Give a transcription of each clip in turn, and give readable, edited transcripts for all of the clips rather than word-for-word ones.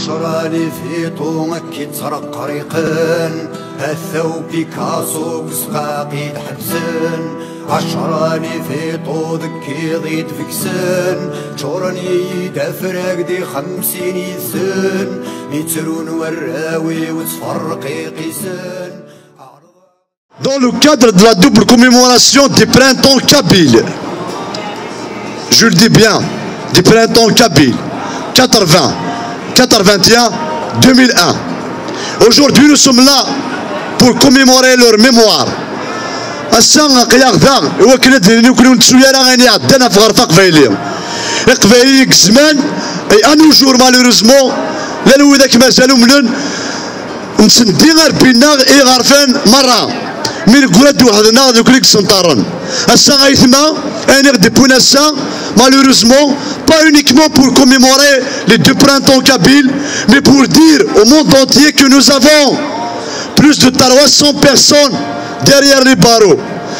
عشرة في طونك يتسرق قريقن هالثو بيكاسو بسقاقي تحبسن 10 في طوذك يضيد فكسن شورني يدفرق دي 50 يسن يترون وراوي وتفرقي قيسن. Dans le cadre de la double commémoration du printemps kabyle, je le dis bien, du printemps kabyle, 80, 81, 2001. Aujourd'hui, nous sommes là pour commémorer leur mémoire. السنة قياغ وكلت نكون تسويا غاني عندنا في غرفة قبايلية. قبايلية زمان اي انو جور مالوريزمون لا نو ذاك مازالو ملن نسندي غير بينا اي غرفان مرة من قرد وحدنا ذوك ليك سنطارن. السنة غايثما انا غدي بونا السنة malheureusement pas uniquement pour commémorer les deux printemps kabyles mais pour dire au monde entier que nous avons plus de 300 personnes derrière les barreaux.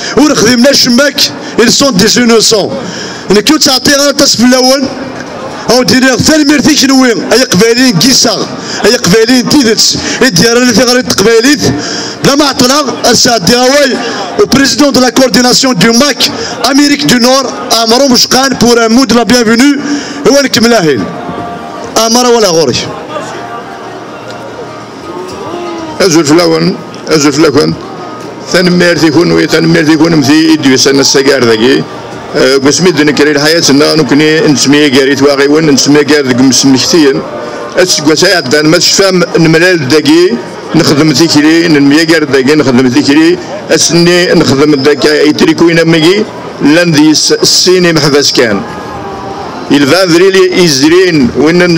Ils sont des innocents. On dirait ثاني مرتي شنوين اي قبايلين كيسا اي قبايلين تيدتس يدير اللي في غريت قبايليت لا ما عطنا الساعه ديراوي au président de la coordination du MAC Amérique du Nord امرو مشقان pour un mot de la bienvenue هو نكملاه امر ولا غوري ازول فلاون ثاني مرتي يكون مثي يدوي سنه السجار ذاكي بسمي دنا كري الحياة سنا نكوني نسمي كاري تواغي ون نسمي كاري دك مسمكتين اسكو ساعد ما تفهم نملال داكي نخدم ذيكري نمي كاري داكي نخدم ذيكري اسني نخدم داك اي تريكوينا ميغي لاندي السيني محبس كان يلفا فريلي يزرين وين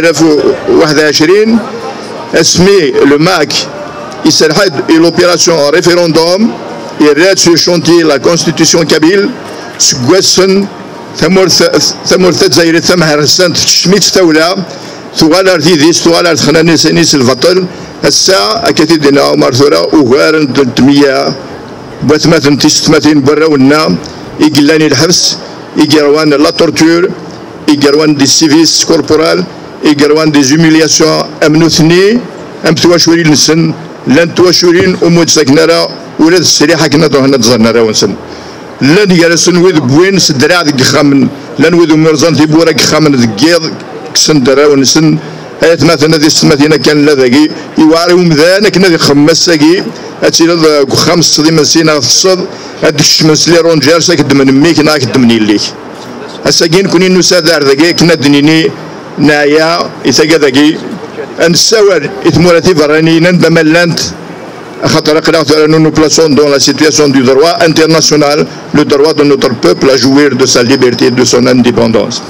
2021 اسمي لو ماك يسرحد لوبيراسيون ريفيروندوم يراد سو شونتي لا كونستيتيسيون كابيل سكواسن ثمورث تزاير ثمهر السنت تشميت ثولا ثغالر تيديس ثغالر خناني سنيس الفطل الساعة أكيد دينا مرثورة وغارن 300 بثماتن تستماتين برا ونا يقلاني الحبس يقروان لا تورتور يقروان دي سيفيس كوربورال يقروان دي زوميلياسيون أمنوثني أم تواشورين نسن لن تواشورين أمود ساكنارا ولاد السريحة كنا دوهنا تزرنا ونسن لن يجلسون وذ بوين سدراع ذي خامن لن وذ مرزان تبورا خامن ذجيض كسن درا ونسن هيت مثلا ذي السماتينا كان لذاكي يواريهم ذانا كنا ذي خمساكي أتينا خمس ذي مسينا الصد هاد الشمس لي رونجار ساكد من ميك ناكد من يليك الساكين كوني نسادار ذاكي كنا دنيني نايا إثاقا ذاكي نساور إثموراتي فراني نندم لانت nous plaçons dans la situation du droit international, le droit de notre peuple à jouir de sa liberté et de son indépendance.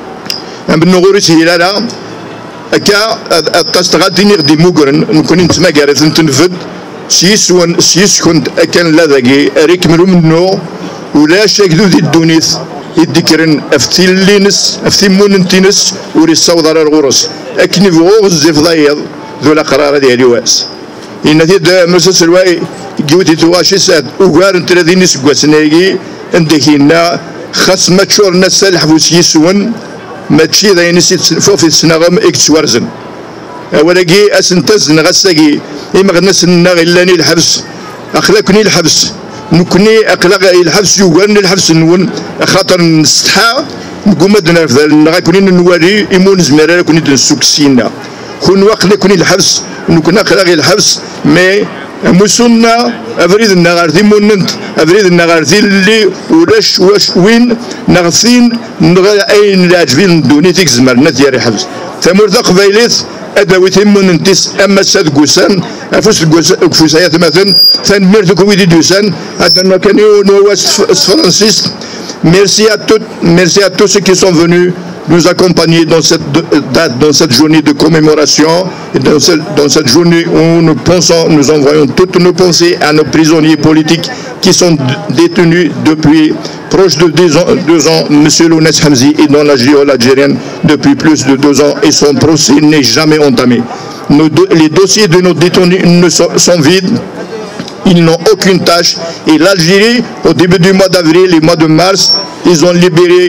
ولا شكدو ذي الدونيث يدكرن افتيلينس افتيموننتينس وريصاوض على الغرس اكني فوغ الزيف ضايض ذو القرار ديالي واس إن ذي مسلسل سلواي جوتي تواشي ساد وقارن ترى نسقوا سنايجي عندكينا خاص ما تشور الناس الحبوس يسون ما تشي ذا ينسي فوق السنغم اكس ورزن ولكي اسنتزن غساكي إما غنس النغ إلا ني الحبس أخلاقني الحبس نكوني أخلاق الحبس يوغان الحبس نون خاطر نستحى نقوم مدنا في كوني نوري إيمون زميرا كوني نسوكسينا كون وقت كوني الحبس نكون أخلاق الحبس مي مسنا أفريد النغار ذي مننت أفريد النغار ذي اللي ولاش واش وين نغثين نغا أين لاجبين دوني تيك زمرنا ديال الحبس ثمور ذا قبايليث أدويتهم مننتيس أما ساد قوسان أفوس قفوسايات مثلا ثان ميرتو كويدي دوسان هذا كان نواس فرانسيس merci à tous ceux qui sont venus nous accompagner dans cette date, dans cette journée de commémoration et dans cette journée où nous envoyons toutes nos pensées à nos prisonniers politiques qui sont détenus depuis proche de 2 ans. Monsieur Lounès Hamzi est dans la géole algérienne depuis plus de 2 ans et son procès n'est jamais entamé. Les dossiers de nos détenus sont vides. Ils n'ont aucune tâche et l'Algérie, au début du mois d'avril et mois de mars, ils ont libéré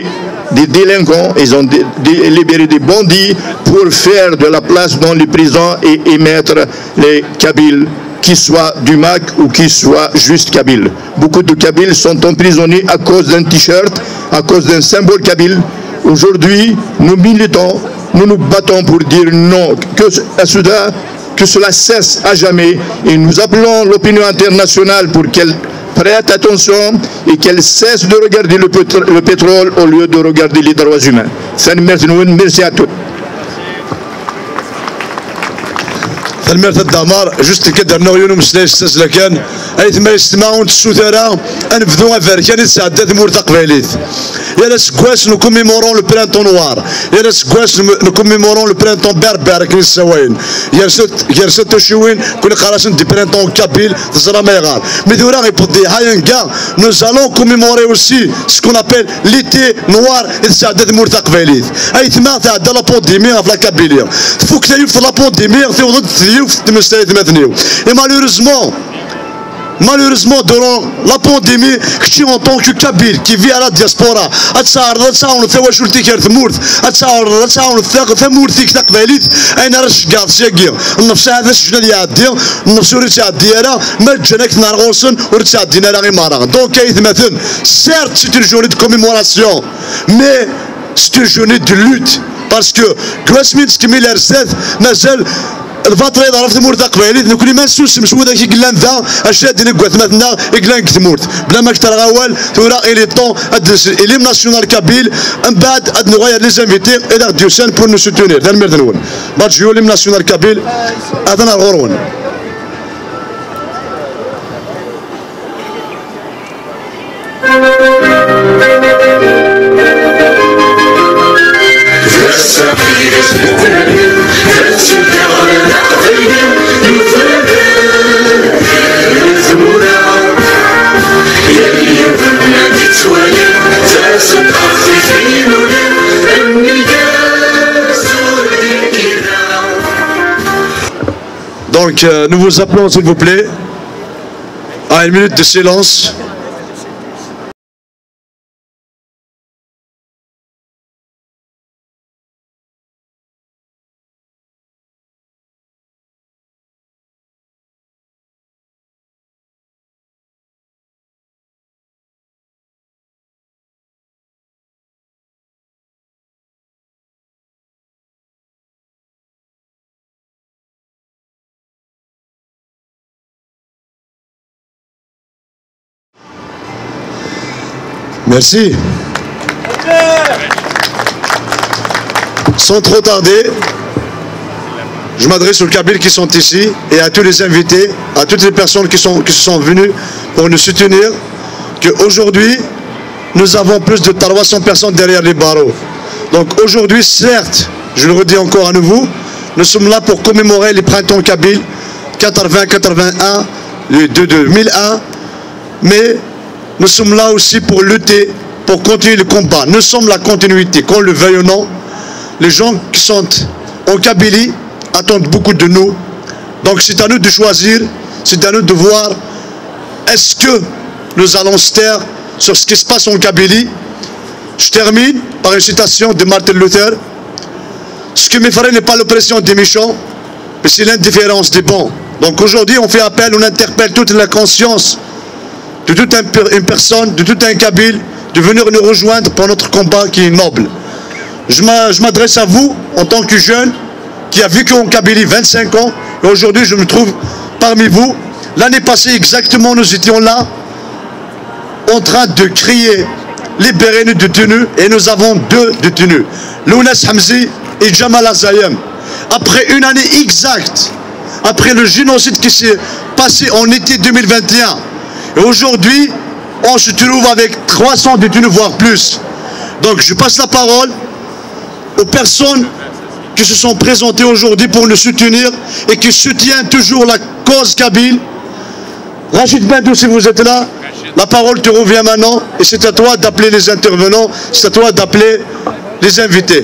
des délinquants, ils ont libéré des bandits pour faire de la place dans les prisons et mettre les Kabyles, qu'ils soient du MAC ou qu'ils soient juste Kabyles. Beaucoup de Kabyles sont emprisonnés à cause d'un t-shirt, à cause d'un symbole Kabyle. Aujourd'hui, nous militons, nous nous battons pour dire non, que cela cesse à jamais. Et nous appelons l'opinion internationale pour qu'elle prête attention et qu'elle cesse de regarder le pétrole au lieu de regarder les droits humains. Merci à tous. المرت الدمار جست كدر نويون مسلاش سلكان ايت ما يستمعون السوثرة انفذوا افريكان يتسعدات مورتا قبايليت يا لا سكواش نكوميمورون لو برانتون نوار يا لا سكواش نكوميمورون لو برانتون بربر كي السواين يرست شوين كل قراشن دي برانتون كابيل تزرا ما يغار ميدورا غيبودي هاينكا nous allons commémorer aussi ce qu'on appelle l'été noir يتسعدات مورتا قبايليت ايت ما تعدى لا بونديمي في لا كابيليا فوك تايف لا بونديمي تيوض et malheureusement durant la pandémie كنتي en tant que Kabyle qui vit à la diaspora أتساعد ثواشولتك ثمورت أتساعد ثمورتك تقبليت أين رش قاعد سياقي النفس هذا الشجن اللي يعدي النفس وريت يعدي أنا ما جنك نار غوصن وريت يعدينا لا غير مارا donc كايث مثلا certes c'est une journée de commémoration mais c'est une journée de lutte parce que Grassmith كميل أرسات مازال الفترة إذا عرفت مورد قبايليت نكوني ما نسوس مسودة كي قلنا ذا أشاد نقوى ثمثنا قلنا كتمورت بلا ما كتر غوال ثورا إلي طون أدرس إليم ناسيونال كابيل من بعد أد نغير لي زانفيتي إذا ديوسان بور نو سوتونير ذا الميرد نقول باتجيو إليم ناسيونال كابيل أذنا الغرون Donc nous vous appelons s'il vous plaît à une minute de silence. Merci. Sans trop tarder, je m'adresse aux Kabyles qui sont ici et à tous les invités, à toutes les personnes qui sont venues pour nous soutenir, qu'aujourd'hui, nous avons plus de 300 personnes derrière les barreaux. Donc aujourd'hui, certes, je le redis encore à nouveau, nous sommes là pour commémorer les printemps kabyles 80-81, de 2001, mais nous sommes là aussi pour lutter, pour continuer le combat. Nous sommes la continuité, qu'on le veuille ou non. Les gens qui sont en Kabylie attendent beaucoup de nous. Donc c'est à nous de choisir, c'est à nous de voir est-ce que nous allons se taire sur ce qui se passe en Kabylie. Je termine par une citation de Martin Luther. Ce qui m'effraie n'est pas l'oppression des méchants, mais c'est l'indifférence des bons. Donc aujourd'hui on fait appel, on interpelle toute la conscience de toute une personne, de tout un Kabyle, de venir nous rejoindre pour notre combat qui est noble. Je m'adresse à vous en tant que jeune qui a vécu en Kabylie 25 ans et aujourd'hui je me trouve parmi vous. L'année passée exactement nous étions là en train de crier libérer nos détenus et nous avons 2 détenus, Lounes Hamzi et Jamal Azayem. Après une année exacte, après le génocide qui s'est passé en été 2021, et aujourd'hui, on se trouve avec 300 détenus, voire plus. Donc je passe la parole aux personnes qui se sont présentées aujourd'hui pour nous soutenir et qui soutiennent toujours la cause kabyle. Rachid Bendou, si vous êtes là, la parole te revient maintenant et c'est à toi d'appeler les intervenants, c'est à toi d'appeler les invités.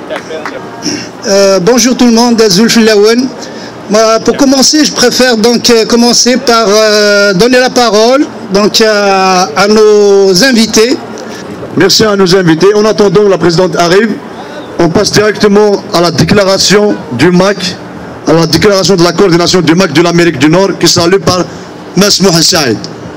Bonjour tout le monde, Zulfi Laouen. Pour commencer, je préfère donc commencer par donner la parole donc, à nos invités. Merci à nos invités. En attendant, la présidente arrive. On passe directement à la déclaration du MAC, à la déclaration de la coordination du MAC de l'Amérique du Nord, qui est saluée par Ms. Mohamed Saïd.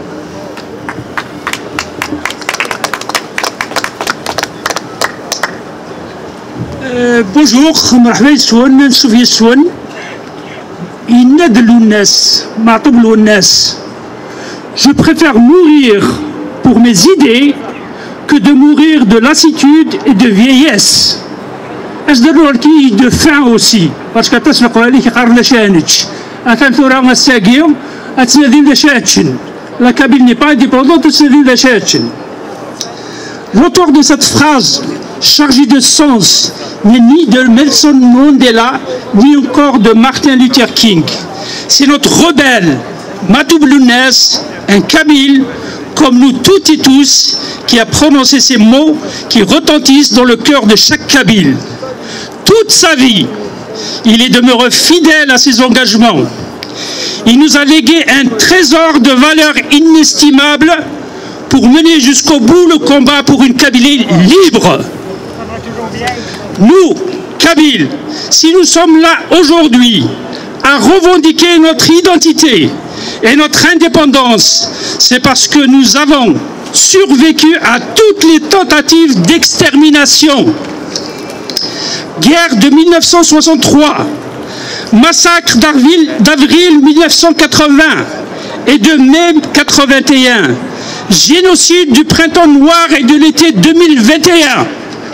Bonjour, مرحبا يسون نشوف يسون ينادلوا الناس ما عطبلوا الناس. Je préfère mourir pour mes idées que de mourir de lassitude et de vieillesse. اش داروا لكي de faim aussi parce que تسلقوا عليك قرنا شانتش اتنتو راه الساقيو اتنادين داشاتشن la Kabylie n'est pas indépendante اتنادين داشاتشن. L'auteur de cette phrase chargée de sens n'est ni de Nelson Mandela ni encore de Martin Luther King. C'est notre rebelle Matou Blounès, un Kabyle comme nous toutes et tous, qui a prononcé ces mots qui retentissent dans le cœur de chaque Kabyle. Toute sa vie, il est demeuré fidèle à ses engagements. Il nous a légué un trésor de valeurs inestimables pour mener jusqu'au bout le combat pour une Kabylie libre. Nous, Kabyles, si nous sommes là aujourd'hui à revendiquer notre identité et notre indépendance, c'est parce que nous avons survécu à toutes les tentatives d'extermination. Guerre de 1963, massacre d'avril 1980 et de mai 81, génocide du printemps noir et de l'été 2021.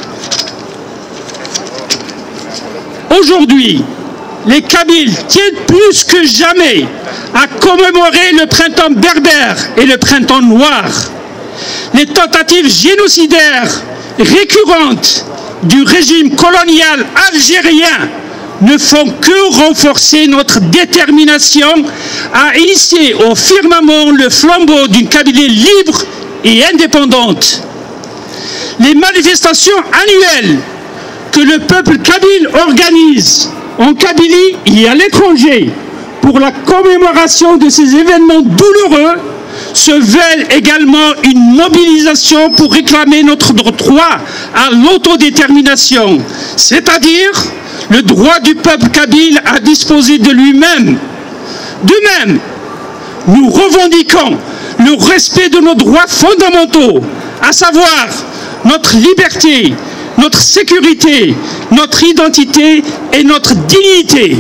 Aujourd'hui, les Kabyles tiennent plus que jamais à commémorer le printemps berbère et le printemps noir. Les tentatives génocidaires récurrentes du régime colonial algérien ne font que renforcer notre détermination à hisser au firmament le flambeau d'une Kabylie libre et indépendante. Les manifestations annuelles que le peuple kabyle organise en Kabylie et à l'étranger pour la commémoration de ces événements douloureux se veulent également une mobilisation pour réclamer notre droit à l'autodétermination, c'est-à-dire le droit du peuple kabyle à disposer de lui-même. De même, nous revendiquons le respect de nos droits fondamentaux, à savoir notre liberté, notre sécurité, notre identité et notre dignité.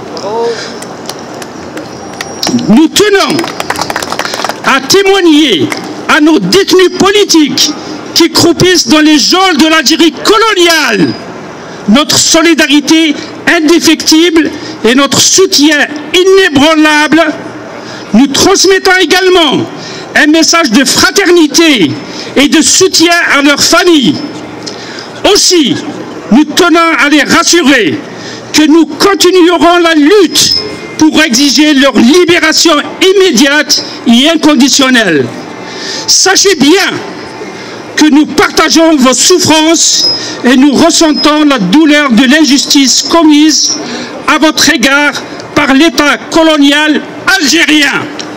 Nous tenons à témoigner à nos détenus politiques qui croupissent dans les geôles de l'Algérie coloniale notre solidarité indéfectible et notre soutien inébranlable. Nous transmettons également un message de fraternité et de soutien à leurs familles. Aussi, nous tenons à les rassurer que nous continuerons la lutte pour exiger leur libération immédiate et inconditionnelle. Sachez bien que nous partageons vos souffrances et nous ressentons la douleur de l'injustice commise à votre égard par l'État colonial algérien.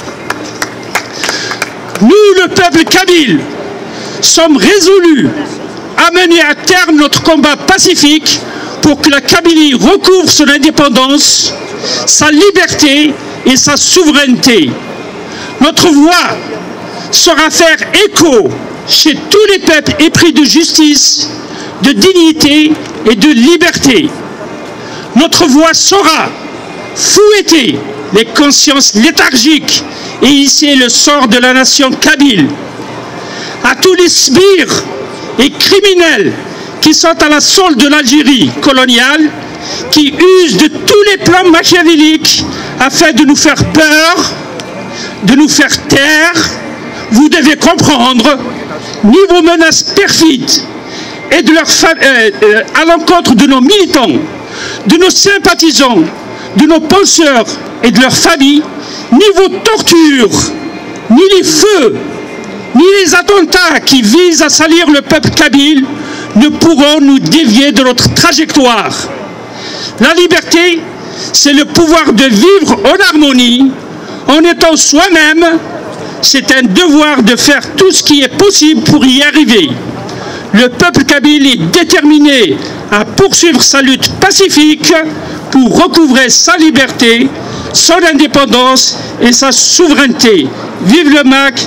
Nous, le peuple kabyle, sommes résolus à mener à terme notre combat pacifique pour que la Kabylie recouvre son indépendance, sa liberté et sa souveraineté. Notre voix saura faire écho chez tous les peuples épris de justice, de dignité et de liberté. Notre voix saura fouetter les consciences léthargiques et hisser le sort de la nation kabyle. À tous les sbires et criminels qui sont à la solde de l'Algérie coloniale, qui usent de tous les plans machiavéliques afin de nous faire peur, de nous faire taire, vous devez comprendre, ni vos menaces perfides et de à l'encontre de nos militants, de nos sympathisants, de nos penseurs et de leurs familles, ni vos tortures, ni les feux, ni les attentats qui visent à salir le peuple kabyle ne pourront nous dévier de notre trajectoire. La liberté, c'est le pouvoir de vivre en harmonie, en étant soi-même. C'est un devoir de faire tout ce qui est possible pour y arriver. le peuple kabyle est déterminé à poursuivre sa lutte pacifique pour recouvrer sa liberté, son indépendance et sa souveraineté. Vive le MAC,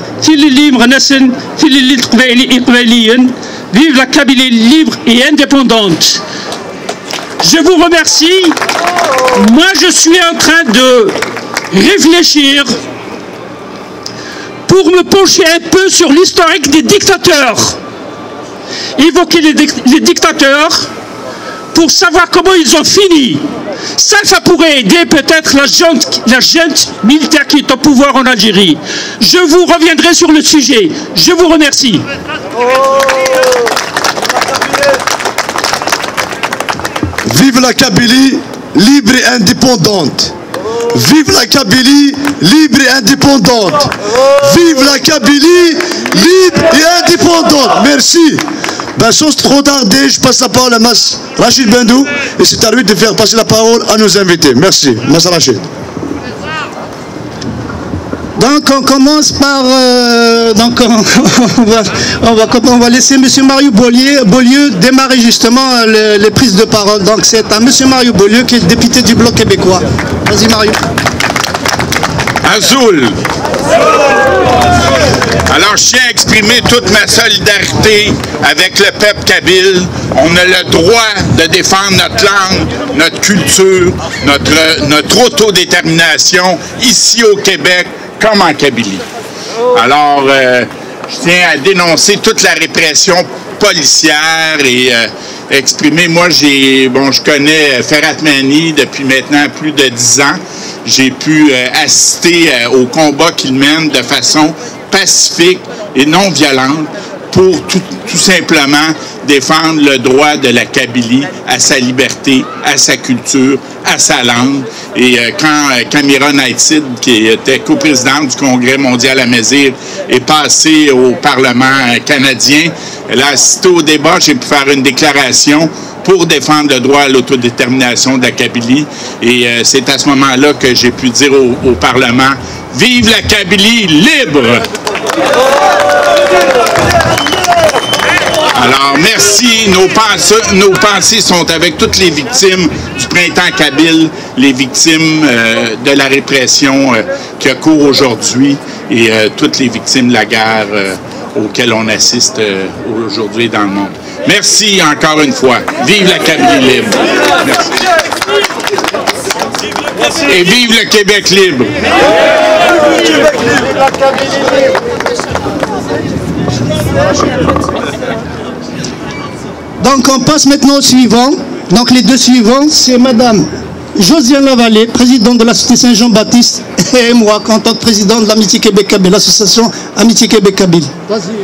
vive la Kabylie libre et indépendante. Je vous remercie. Moi, je suis en train de réfléchir pour me pencher un peu sur l'historique des dictateurs. Évoquer les dictateurs pour savoir comment ils ont fini. Ça pourrait aider peut-être la junte militaire qui est au pouvoir en Algérie. Je vous reviendrai sur le sujet. Je vous remercie. Vive la Kabylie libre et indépendante. Vive la Kabylie libre et indépendante. Vive la Kabylie libre et indépendante. Merci. Ben, sans trop tarder, je passe la parole à Mas Rachid Bendou et c'est à lui de faire passer la parole à nos invités. Merci. Mas Rachid. Donc on commence par... on va laisser M. Mario Beaulieu démarrer justement les prises de parole. Donc c'est à M. Mario Beaulieu qui est le député du Bloc québécois. Vas-y Mario. Azul. Alors, je tiens à exprimer toute ma solidarité avec le peuple kabyle. On a le droit de défendre notre langue, notre culture, notre autodétermination ici au Québec comme en Kabylie. Alors, je tiens à dénoncer toute la répression policière et exprimer, moi, je connais Ferhat Mani depuis maintenant plus de 10 ans. J'ai pu assister au combat qu'il mène de façon pacifique et non violente pour tout simplement défendre le droit de la Kabylie à sa liberté, à sa culture, à sa langue. Et quand Camira Naïtid, qui était coprésidente du Congrès mondial à Mésire, est passée au Parlement canadien, elle a assisté au débat, j'ai pu faire une déclaration pour défendre le droit à l'autodétermination de la Kabylie. Et c'est à ce moment-là que j'ai pu dire au Parlement, « Vive la Kabylie libre !» Alors, merci. Nos pensées sont avec toutes les victimes du printemps kabyle, les victimes de la répression qui a cours aujourd'hui et toutes les victimes de la guerre auxquelles on assiste aujourd'hui dans le monde. Merci encore une fois. Vive la Kabylie libre. Merci. Et vive le Québec libre. Donc on passe maintenant au suivant. Donc les deux suivants, c'est Madame Josiane Lavallée, présidente de la Société Saint-Jean-Baptiste, et moi, en tant que président de l'Amitié Québec-Kabyle, l'association Amitié Québec-Kabyle. Vas-y.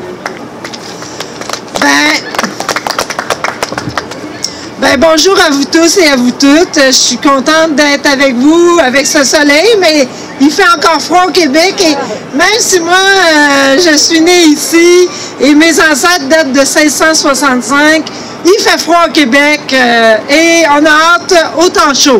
Bonjour à vous tous et à vous toutes. Je suis contente d'être avec vous, avec ce soleil, mais il fait encore froid au Québec. Et même si moi, je suis née ici et mes ancêtres datent de 1665, il fait froid au Québec et on a hâte au temps chaud.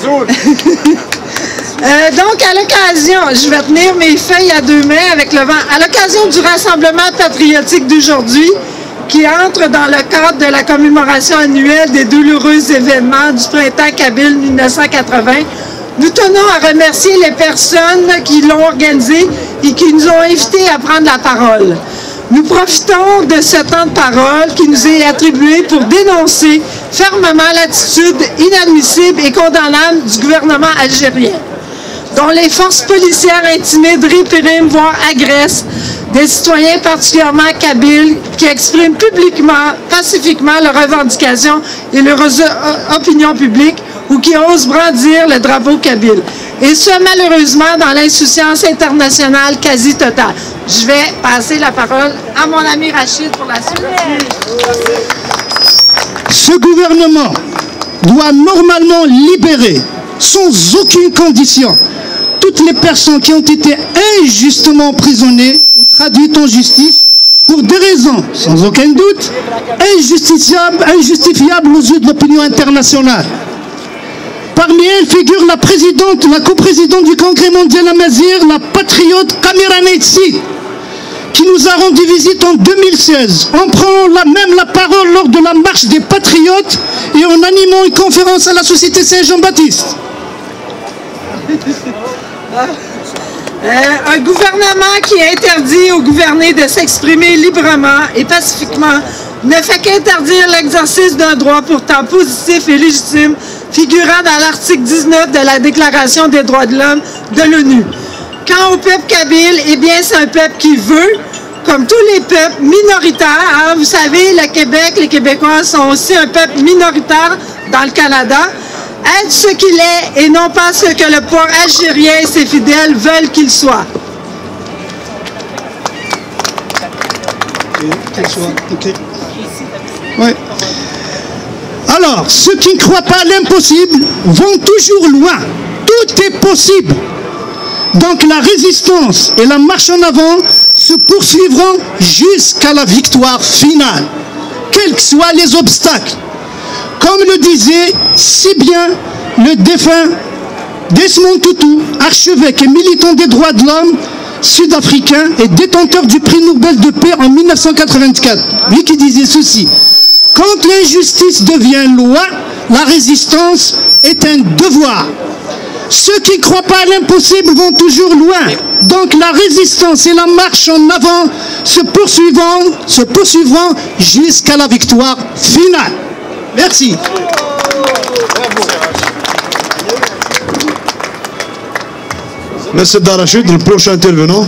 Donc, à l'occasion, je vais tenir mes feuilles à 2 mains avec le vent. À l'occasion du rassemblement patriotique d'aujourd'hui, qui entre dans le cadre de la commémoration annuelle des douloureux événements du printemps kabyle 1980, nous tenons à remercier les personnes qui l'ont organisé et qui nous ont invités à prendre la parole. Nous profitons de ce temps de parole qui nous est attribué pour dénoncer fermement l'attitude inadmissible et condamnable du gouvernement algérien, dont les forces policières intimident, répriment, voire agressent des citoyens particulièrement kabyles qui expriment publiquement, pacifiquement leurs revendications et leurs opinions publiques ou qui osent brandir le drapeau kabyle. Et ce, malheureusement, dans l'insouciance internationale quasi totale. Je vais passer la parole à mon ami Rachid pour la suite. Ce gouvernement doit normalement libérer, sans aucune condition, toutes les personnes qui ont été injustement emprisonnées ou traduites en justice pour des raisons, sans aucun doute, injustifiables aux yeux de l'opinion internationale. Parmi elles figure la coprésidente du Congrès mondial à Mésire, la patriote Camira Naïtid, qui nous a rendu visite en 2016, en prenant même la parole lors de la marche des Patriotes et en animant une conférence à la Société Saint-Jean-Baptiste. Un gouvernement qui interdit aux gouvernés de s'exprimer librement et pacifiquement ne fait qu'interdire l'exercice d'un droit pourtant positif et légitime figurant dans l'article 19 de la Déclaration des droits de l'homme de l'ONU. Quant au peuple kabyle, eh bien c'est un peuple qui veut, comme tous les peuples minoritaires, hein, vous savez, le Québec, les Québécois sont aussi un peuple minoritaire dans le Canada, être ce qu'il est et non pas ce que le pouvoir algérien et ses fidèles veulent qu'il soit. Ouais. Alors, ceux qui ne croient pas à l'impossible vont toujours loin. Tout est possible. Donc la résistance et la marche en avant se poursuivront jusqu'à la victoire finale, quels que soient les obstacles. Comme le disait si bien le défunt Desmond Tutu, archevêque et militant des droits de l'homme sud-africain et détenteur du prix Nobel de paix en 1984. Lui qui disait ceci: quand l'injustice devient loi, la résistance est un devoir. Ceux qui ne croient pas à l'impossible vont toujours loin. Donc la résistance et la marche en avant se poursuivront jusqu'à la victoire finale. Merci. Monsieur Darachid, le prochain intervenant.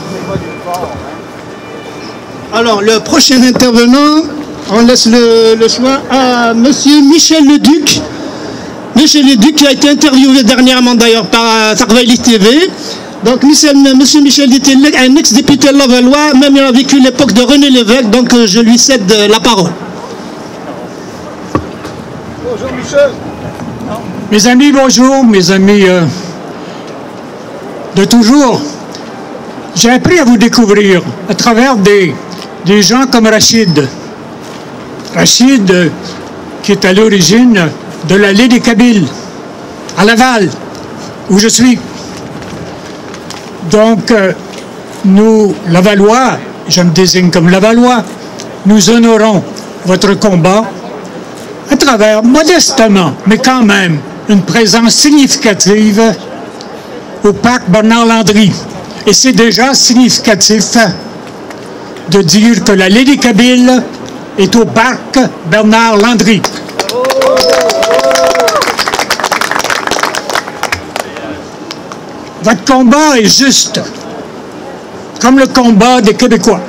Alors, le prochain intervenant, on laisse le choix à Monsieur Michel Leduc. Michel Leduc qui a été interviewé dernièrement d'ailleurs par Sarvailis TV. Donc, Monsieur Michel était un ex-député de Lavallois, même il a vécu l'époque de René Lévesque, donc je lui cède la parole. Bonjour Michel. Mes amis, bonjour, mes amis de toujours. J'ai appris à vous découvrir à travers des gens comme Rachid. Rachid, qui est à l'origine de l'allée des Kabyles, à Laval, où je suis. Donc, nous, Lavallois, je me désigne comme Lavallois, nous honorons votre combat à travers, modestement, mais quand même, une présence significative au parc Bernard-Landry. Et c'est déjà significatif de dire que la Lady Kabyle est au parc Bernard-Landry. Votre combat est juste, comme le combat des Québécois.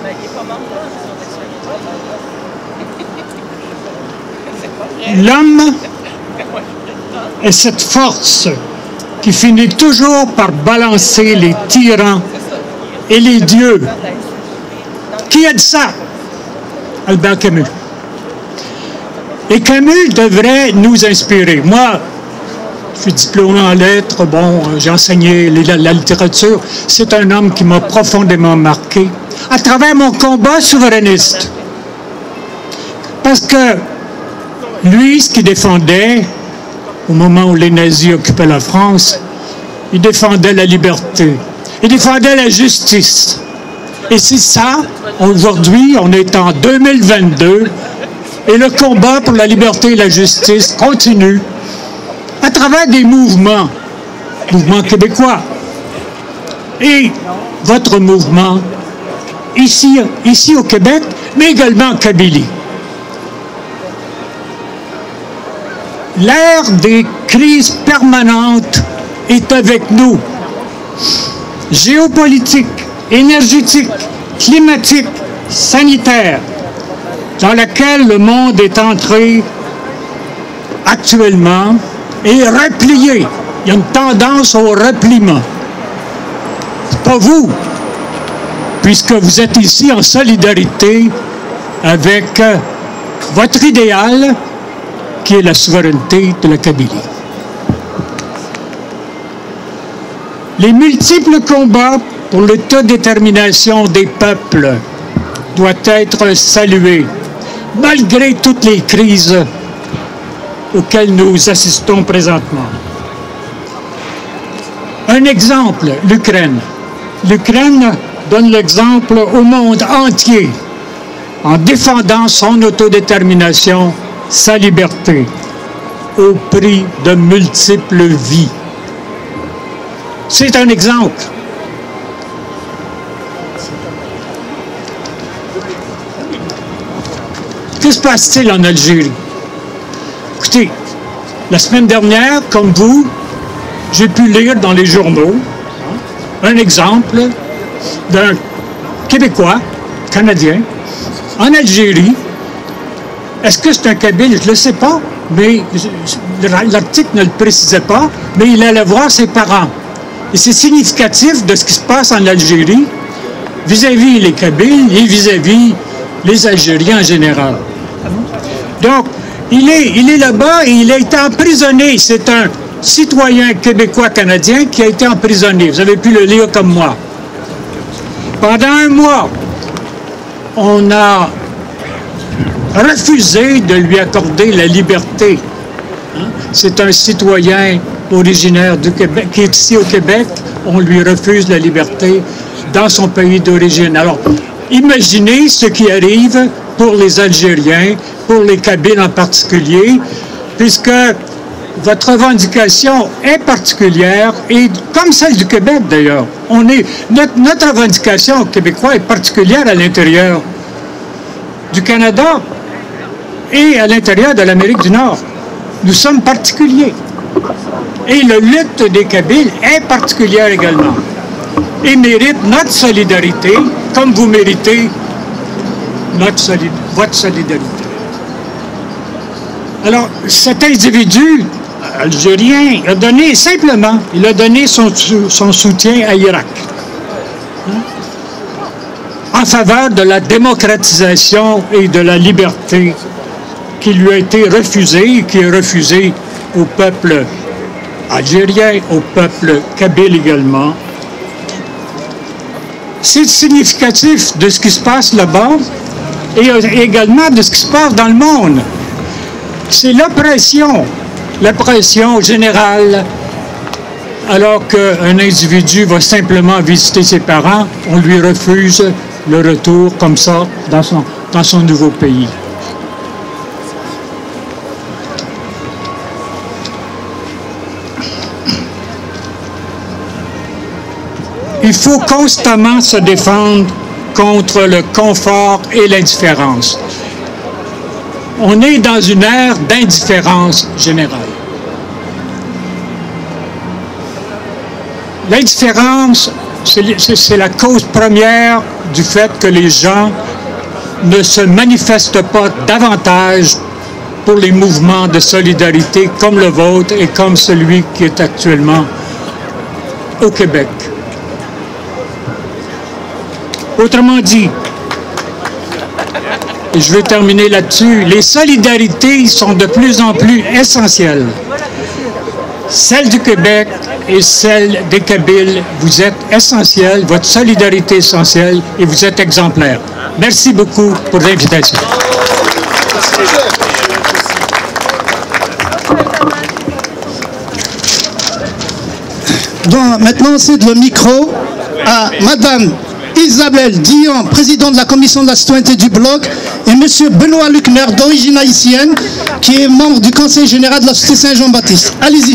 L'homme est cette force qui finit toujours par balancer les tyrans et les dieux. Qui a dit ça? Albert Camus. Et Camus devrait nous inspirer. Moi, je suis diplômé en lettres, bon, j'ai enseigné la littérature. C'est un homme qui m'a profondément marqué à travers mon combat souverainiste. Parce que lui, ce qu'il défendait, au moment où les nazis occupaient la France, il défendait la liberté, il défendait la justice. Et c'est ça, aujourd'hui, on est en 2022, et le combat pour la liberté et la justice continue à travers des mouvements québécois. Et votre mouvement, ici au Québec, mais également en Kabylie. L'ère des crises permanentes est avec nous. Géopolitique, énergétique, climatique, sanitaire, dans laquelle le monde est entré actuellement et replié. Il y a une tendance au repliement. C'est pas vous, puisque vous êtes ici en solidarité avec votre idéal, qui est la souveraineté de la Kabylie. Les multiples combats pour l'autodétermination des peuples doivent être salués, malgré toutes les crises auxquelles nous assistons présentement. Un exemple, l'Ukraine. L'Ukraine donne l'exemple au monde entier en défendant son autodétermination, sa liberté, au prix de multiples vies. C'est un exemple. Que se passe-t-il en Algérie? Écoutez, la semaine dernière, comme vous, j'ai pu lire dans les journaux un exemple d'un Québécois, Canadien, en Algérie. Est-ce que c'est un Kabyle? Je ne le sais pas, mais l'article ne le précisait pas, mais il allait voir ses parents. Et c'est significatif de ce qui se passe en Algérie vis-à-vis les Kabyles et vis-à-vis les Algériens en général. Donc, il est là-bas et il a été emprisonné. C'est un citoyen québécois-canadien qui a été emprisonné. Vous avez pu le lire comme moi. Pendant un mois, on a refusé de lui accorder la liberté. C'est un citoyen originaire du Québec, qui est ici au Québec. On lui refuse la liberté dans son pays d'origine. Alors, imaginez ce qui arrive pour les Algériens, pour les Kabyles en particulier, puisque votre revendication est particulière, et comme celle du Québec d'ailleurs. Notre revendication québécoise est particulière à l'intérieur du Canada et à l'intérieur de l'Amérique du Nord. Nous sommes particuliers. Et la lutte des Kabyles est particulière également. Et mérite notre solidarité, comme vous méritez votre solidarité. Alors, cet individu algérien a donné, simplement, il a donné son soutien à Irak. En faveur de la démocratisation et de la liberté qui lui a été refusée et qui est refusée au peuple algérien, au peuple kabyle également. C'est significatif de ce qui se passe là-bas et également de ce qui se passe dans le monde. C'est l'oppression générale. Alors qu'un individu va simplement visiter ses parents, on lui refuse le retour comme ça dans son nouveau pays. Il faut constamment se défendre contre le confort et l'indifférence. On est dans une ère d'indifférence générale. L'indifférence, c'est la cause première du fait que les gens ne se manifestent pas davantage pour les mouvements de solidarité comme le vôtre et comme celui qui est actuellement au Québec. Autrement dit, et je veux terminer là-dessus, les solidarités sont de plus en plus essentielles. Celle du Québec et celle des Kabyles, vous êtes essentielles, votre solidarité est essentielle et vous êtes exemplaires. Merci beaucoup pour l'invitation. Donc, maintenant, c'est le micro à Madame Isabelle Dion, présidente de la commission de la citoyenneté du Bloc, et Monsieur Benoît Luckner, d'origine haïtienne, qui est membre du conseil général de la Société Saint-Jean-Baptiste. Allez-y.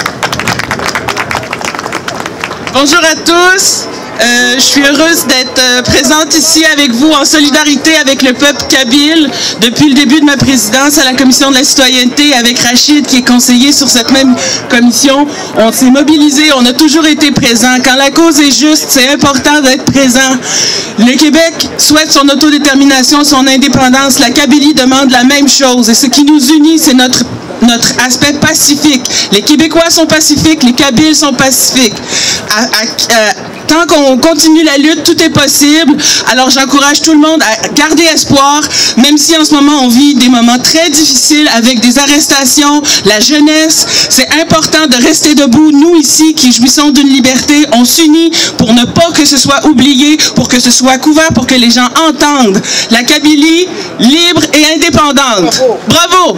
Bonjour à tous. Je suis heureuse d'être présente ici avec vous en solidarité avec le peuple kabyle depuis le début de ma présidence à la commission de la citoyenneté avec Rachid qui est conseiller sur cette même commission. On s'est mobilisé, on a toujours été présent. Quand la cause est juste, c'est important d'être présent. Le Québec souhaite son autodétermination, son indépendance. La Kabylie demande la même chose et ce qui nous unit, c'est notre aspect pacifique. Les Québécois sont pacifiques, les Kabyles sont pacifiques. Tant qu'on continue la lutte, tout est possible. Alors j'encourage tout le monde à garder espoir, même si en ce moment on vit des moments très difficiles avec des arrestations, la jeunesse. C'est important de rester debout. Nous ici qui jouissons d'une liberté, on s'unit pour ne pas que ce soit oublié, pour que ce soit couvert, pour que les gens entendent. La Kabylie libre et indépendante. Bravo!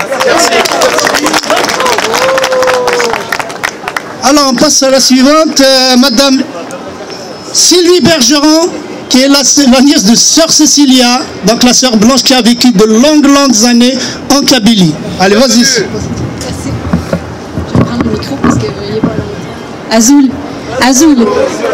Alors on passe à la suivante, Madame Sylvie Bergeron, qui est la nièce de Sœur Cécilia, donc la Sœur Blanche qui a vécu de longues années en Kabylie. Allez, vas-y. Merci. Je vais prendre le micro parce qu'il n'est pas là. Azoul.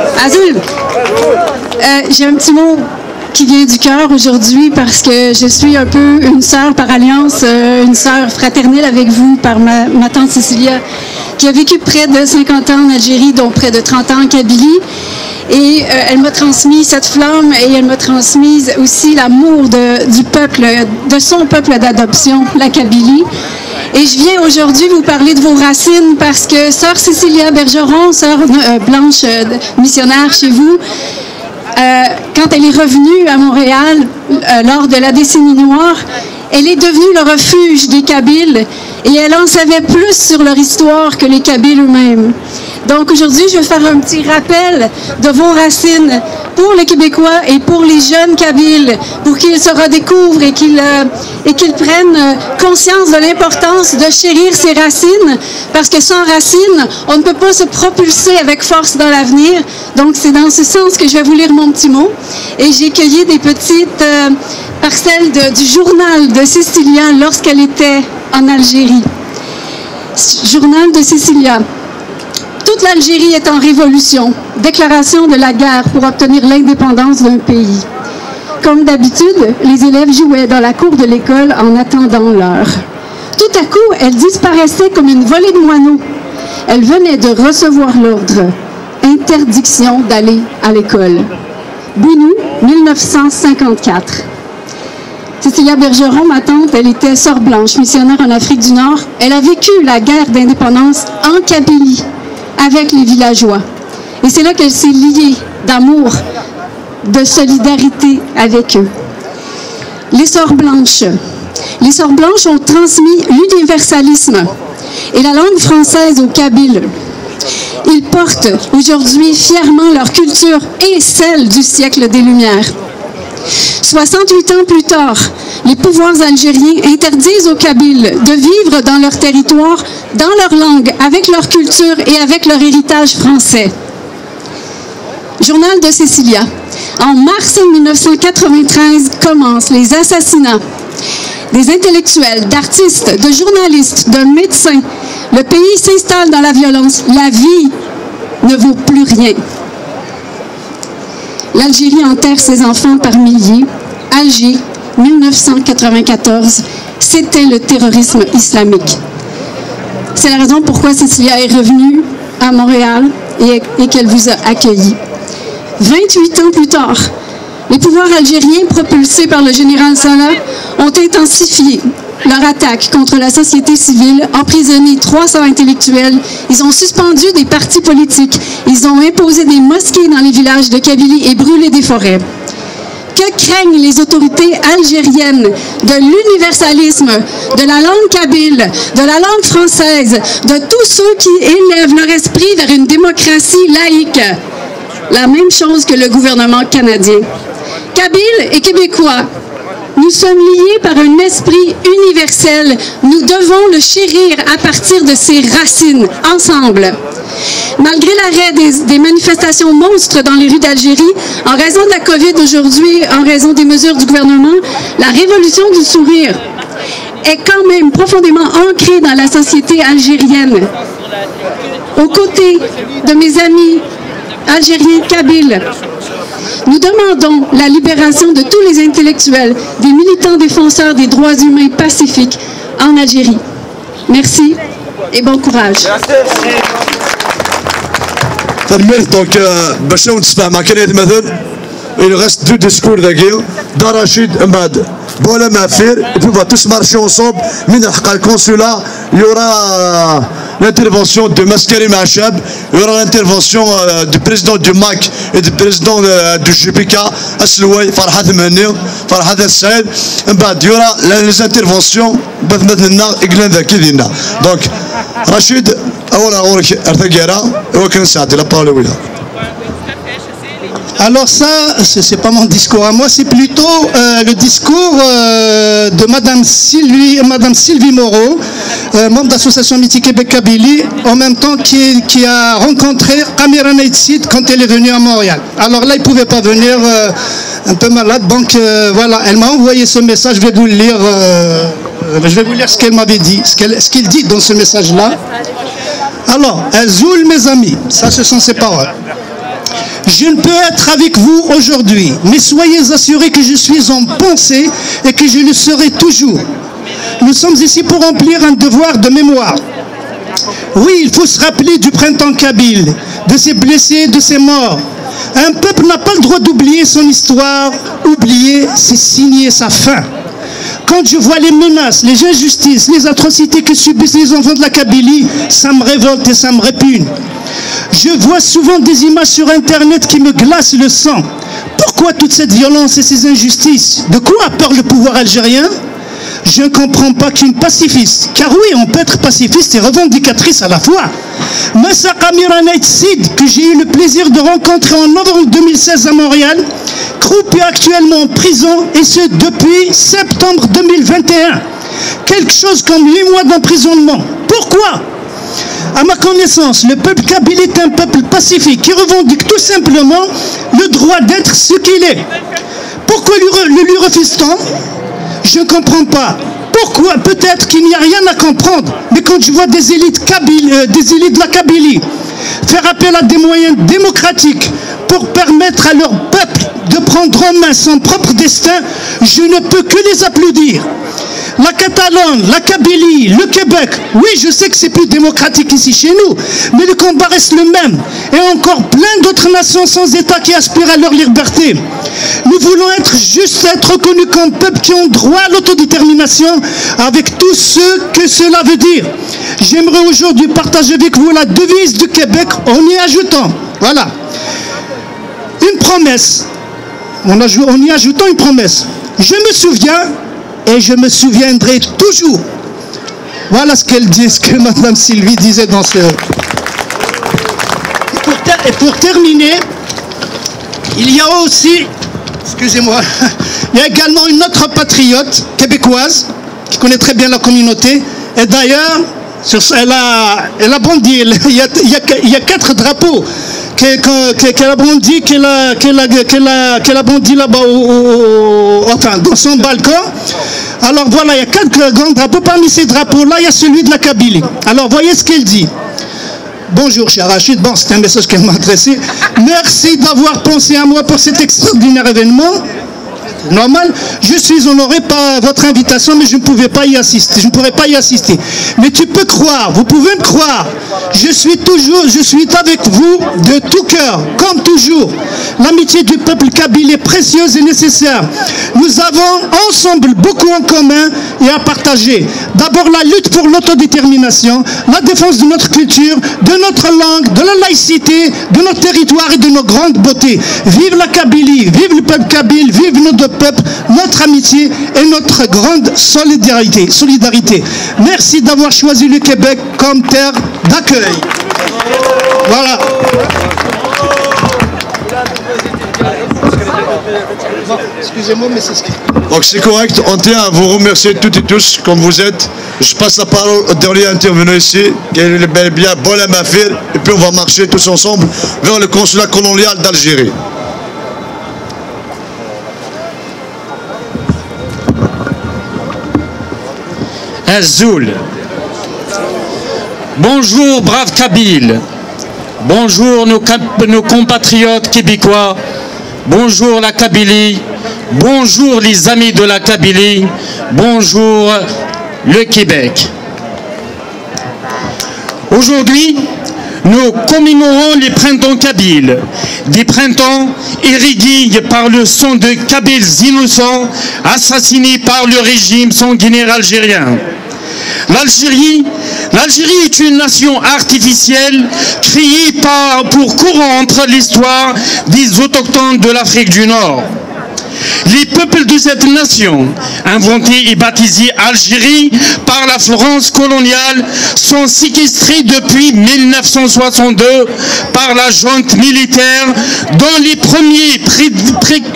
J'ai un petit mot qui vient du cœur aujourd'hui parce que je suis un peu une sœur par alliance, une sœur fraternelle avec vous par ma tante Cécilia, qui a vécu près de 50 ans en Algérie, dont près de 30 ans en Kabylie. Et elle m'a transmis cette flamme et elle m'a transmis aussi l'amour du peuple, de son peuple d'adoption, la Kabylie. Et je viens aujourd'hui vous parler de vos racines parce que Sœur Cécilia Bergeron, Sœur Blanche missionnaire chez vous, quand elle est revenue à Montréal lors de la décennie noire, elle est devenue le refuge des Kabyles et elle en savait plus sur leur histoire que les Kabyles eux-mêmes. Donc aujourd'hui, je vais faire un petit rappel de vos racines pour les Québécois et pour les jeunes Kabyles, pour qu'ils se redécouvrent et qu'ils prennent conscience de l'importance de chérir ses racines, parce que sans racines, on ne peut pas se propulser avec force dans l'avenir. Donc c'est dans ce sens que je vais vous lire mon petit mot. Et j'ai cueilli des petites parcelles du journal de Cécilia lorsqu'elle était en Algérie. Journal de Cécilia. Toute l'Algérie est en révolution. Déclaration de la guerre pour obtenir l'indépendance d'un pays. Comme d'habitude, les élèves jouaient dans la cour de l'école en attendant l'heure. Tout à coup, elle disparaissait comme une volée de moineaux. Elle venait de recevoir l'ordre. Interdiction d'aller à l'école. Bouinou, 1954. Cécilia Bergeron, ma tante, elle était sœur blanche, missionnaire en Afrique du Nord. Elle a vécu la guerre d'indépendance en Kabylie, avec les villageois. Et c'est là qu'elle s'est liée d'amour, de solidarité avec eux. Les Sœurs Blanches. Les Sœurs Blanches ont transmis l'universalisme et la langue française aux Kabyles. Ils portent aujourd'hui fièrement leur culture et celle du siècle des Lumières. 68 ans plus tard, les pouvoirs algériens interdisent aux Kabyles de vivre dans leur territoire, dans leur langue, avec leur culture et avec leur héritage français. Journal de Cécilia. En mars 1993 commencent les assassinats des intellectuels, d'artistes, de journalistes, de médecins. Le pays s'installe dans la violence. La vie ne vaut plus rien. L'Algérie enterre ses enfants par milliers. Alger, 1994, c'était le terrorisme islamique. C'est la raison pourquoi Cécilia est revenue à Montréal et qu'elle vous a accueilli. 28 ans plus tard, les pouvoirs algériens, propulsés par le général Salah, ont intensifié leur attaque contre la société civile, emprisonné 300 intellectuels, ils ont suspendu des partis politiques, ils ont imposé des mosquées dans les villages de Kabylie et brûlé des forêts. Que craignent les autorités algériennes de l'universalisme, de la langue kabyle, de la langue française, de tous ceux qui élèvent leur esprit vers une démocratie laïque? La même chose que le gouvernement canadien. Kabyles et Québécois, nous sommes liés par un esprit universel. Nous devons le chérir à partir de ses racines, ensemble. Malgré l'arrêt des manifestations monstres dans les rues d'Algérie, en raison de la COVID aujourd'hui, en raison des mesures du gouvernement, la révolution du sourire est quand même profondément ancrée dans la société algérienne. Aux côtés de mes amis algériens kabyles, nous demandons la libération de tous les intellectuels, des militants défenseurs des droits humains pacifiques en Algérie. Merci et bon courage. Donc, il reste deux discours d'Arachid Mbad. Bola Mafir, et puis on va tous marcher ensemble. Le consulat, il y aura l'intervention de Maskari Mahchab, il y aura l'intervention du président du MAC et du président du JPK, Aslouay, Farhad Mani, Farhad Saïd. Il y aura les interventions de donc, Rachid, alors ça, c'est pas mon discours à moi, c'est plutôt le discours de Madame Sylvie Moreau, membre d'association Amitié Québec-Kabylie, en même temps qui a rencontré Kamira Naïtsid quand elle est venue à Montréal. Alors là, il ne pouvait pas venir, un peu malade, donc voilà, elle m'a envoyé ce message, je vais vous le lire, ce qu'elle m'avait dit, ce qu'il dit dans ce message-là. Alors, Azoul, mes amis, ça ce sont ses paroles. Je ne peux être avec vous aujourd'hui, mais soyez assurés que je suis en pensée et que je le serai toujours. Nous sommes ici pour remplir un devoir de mémoire. Oui, il faut se rappeler du printemps kabyle, de ses blessés, de ses morts. Un peuple n'a pas le droit d'oublier son histoire. Oublier, c'est signer sa fin. Quand je vois les menaces, les injustices, les atrocités que subissent les enfants de la Kabylie, ça me révolte et ça me répugne. Je vois souvent des images sur Internet qui me glacent le sang. Pourquoi toute cette violence et ces injustices? De quoi a peur le pouvoir algérien? Je ne comprends pas qu'une pacifiste, car oui, on peut être pacifiste et revendicatrice à la fois. Massa Kamira Naïtsid, que j'ai eu le plaisir de rencontrer en novembre 2016 à Montréal, croupit actuellement en prison, et ce depuis septembre 2021. Quelque chose comme 8 mois d'emprisonnement. Pourquoi? À ma connaissance, le peuple kabyle est un peuple pacifique qui revendique tout simplement le droit d'être ce qu'il est. Pourquoi le lui refuse-t-on? Je ne comprends pas. Pourquoi? Peut-être qu'il n'y a rien à comprendre. Mais quand je vois des élites de la Kabylie faire appel à des moyens démocratiques pour permettre à leur peuple de prendre en main son propre destin, je ne peux que les applaudir. La Catalogne, la Kabylie, le Québec, oui, je sais que c'est plus démocratique ici chez nous, mais le combat reste le même. Et encore plein d'autres nations sans État qui aspirent à leur liberté. Nous voulons être reconnus comme peuple qui ont droit à l'autodétermination avec tout ce que cela veut dire. J'aimerais aujourd'hui partager avec vous la devise du Québec en y ajoutant, voilà, une promesse. En y ajoutant une promesse. Je me souviens et je me souviendrai toujours. Voilà ce qu'elle dit, ce que Mme Sylvie disait dans ce... Et pour terminer, il y a aussi, excusez-moi, il y a également une autre patriote québécoise qui connaît très bien la communauté. Et d'ailleurs, elle a bondi, il y a 4 drapeaux qu'elle a bondi, qu'elle a bondi là-bas enfin, dans son balcon. Alors voilà, il y a 4 grands drapeaux. Parmi ces drapeaux-là, il y a celui de la Kabylie. Alors voyez ce qu'elle dit. Bonjour, cher Rachid. Bon, c'est un message qu'elle m'a adressé. Merci d'avoir pensé à moi pour cet extraordinaire événement. Normal, je suis honoré par votre invitation, mais je ne pouvais pas y assister. Je ne pourrais pas y assister. Mais tu peux croire, vous pouvez me croire. Je suis avec vous de tout cœur, comme toujours. L'amitié du peuple kabyle est précieuse et nécessaire. Nous avons ensemble beaucoup en commun et à partager. D'abord la lutte pour l'autodétermination, la défense de notre culture, de notre langue, de la laïcité, de notre territoire et de nos grandes beautés. Vive la Kabylie, vive le peuple kabyle, vive notre peuple, notre amitié et notre grande solidarité. Merci d'avoir choisi le Québec comme terre d'accueil. Voilà. Excusez-moi, mais c'est ce qui... Donc c'est correct, on tient à vous remercier toutes et tous comme vous êtes. Je passe la parole au dernier intervenu ici, qui est le bel et bien Bola Mafir, et puis on va marcher tous ensemble vers le consulat colonial d'Algérie. Azoul. Bonjour, braves Kabyles. Bonjour, nos compatriotes québécois. Bonjour, la Kabylie. Bonjour, les amis de la Kabylie. Bonjour, le Québec. Aujourd'hui, nous commémorons les printemps kabyles, des printemps irrigués par le sang de Kabyles innocents assassinés par le régime sanguinaire algérien. L'Algérie est une nation artificielle créée pour corrompre l'histoire des autochtones de l'Afrique du Nord. Les peuples de cette nation, inventés et baptisés Algérie par la France coloniale, sont séquestrés depuis 1962 par la junte militaire, dont les premiers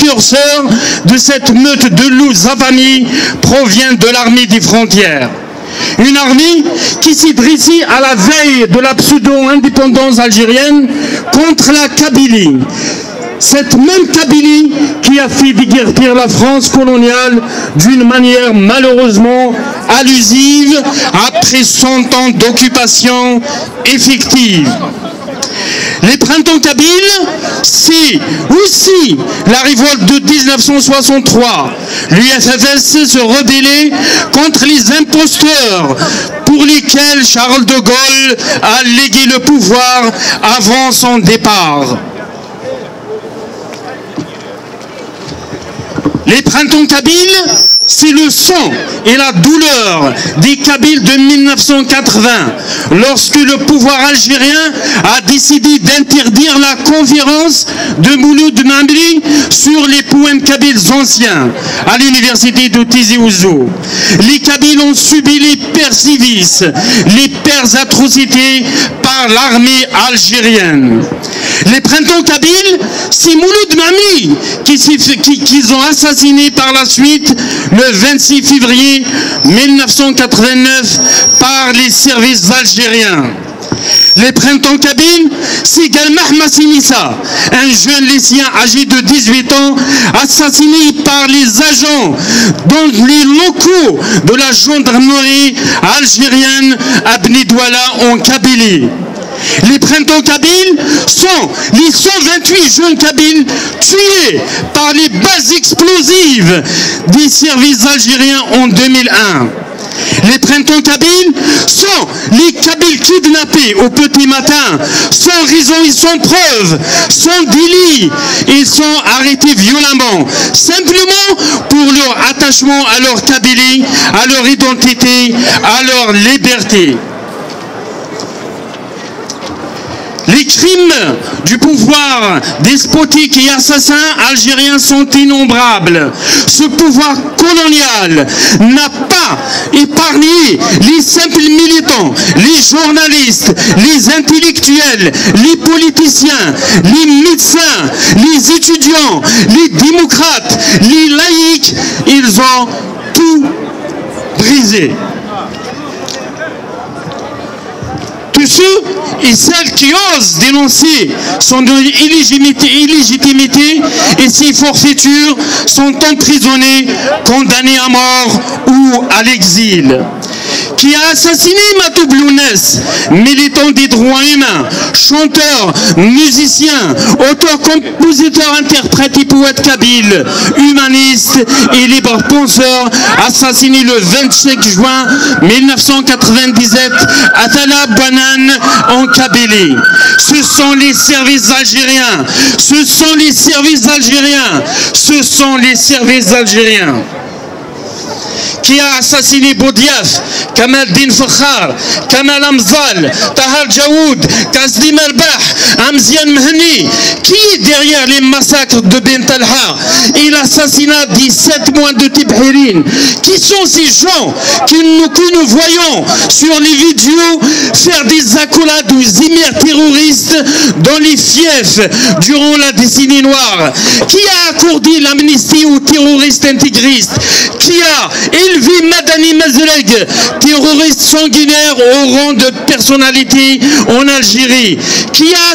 précurseurs de cette meute de loups affamés proviennent de l'armée des frontières. Une armée qui s'est dressée à la veille de la pseudo-indépendance algérienne contre la Kabylie. Cette même Kabylie qui a fait déguerpir la France coloniale d'une manière malheureusement allusive après 100 ans d'occupation effective. Les printemps kabyles, c'est aussi la révolte de 1963. L'UFFS se rebellait contre les imposteurs pour lesquels Charles de Gaulle a légué le pouvoir avant son départ. Les printemps kabyles, c'est le sang et la douleur des Kabyles de 1980, lorsque le pouvoir algérien a décidé d'interdire la conférence de Mouloud Mamri sur les poèmes kabyles anciens à l'université de Tizi Ouzou. Les Kabyles ont subi les pires sévices, les pires atrocités par l'armée algérienne. Les printemps kabyles, c'est Mouloud Mamri qu'ils ont assassiné par la suite le 26 février 1989 par les services algériens. Les printemps kabyles, c'est Galmah Massinissa, un jeune lycéen âgé de 18 ans, assassiné par les agents dans les locaux de la gendarmerie algérienne à Bni Douala en Kabylie. Les printemps kabyles sont les 128 jeunes kabyles tués par les bases explosives des services algériens en 2001. Les printemps kabyles sont les Kabyles kidnappés au petit matin, sans raison et sans preuve, sans délit. Ils sont arrêtés violemment, simplement pour leur attachement à leur Kabylie, à leur identité, à leur liberté. Les crimes du pouvoir despotique et assassin algérien sont innombrables. Ce pouvoir colonial n'a pas épargné les simples militants, les journalistes, les intellectuels, les politiciens, les médecins, les étudiants, les démocrates, les laïcs. Ils ont tout brisé. Tous ceux et celles qui osent dénoncer son illégitimité et ses forfaitures sont emprisonnés, condamnés à mort ou à l'exil. Qui a assassiné Matou Blounès, militant des droits humains, chanteur, musicien, auteur, compositeur, interprète et poète kabyle, humaniste et libre penseur, assassiné le 25 juin 1997 à Tala Banan en Kabylie. Ce sont les services algériens, ce sont les services algériens, ce sont les services algériens. Qui a assassiné Boudiaf, Kamal Din Fakhar, Kamal Amzal, Tahar Jaoud, Kasdim Albah, Amzian Mehni. Qui est derrière les massacres de Ben Talha et l'assassinat des 7 mois de Tibhirin? Qui sont ces gens que nous voyons sur les vidéos faire des accolades aux émirs terroristes dans les fiefs durant la décennie noire? Qui a accordé l'amnistie aux terroristes intégristes? Qui a élevé Madani Mazreg, terroriste sanguinaire au rang de personnalité en Algérie? Qui a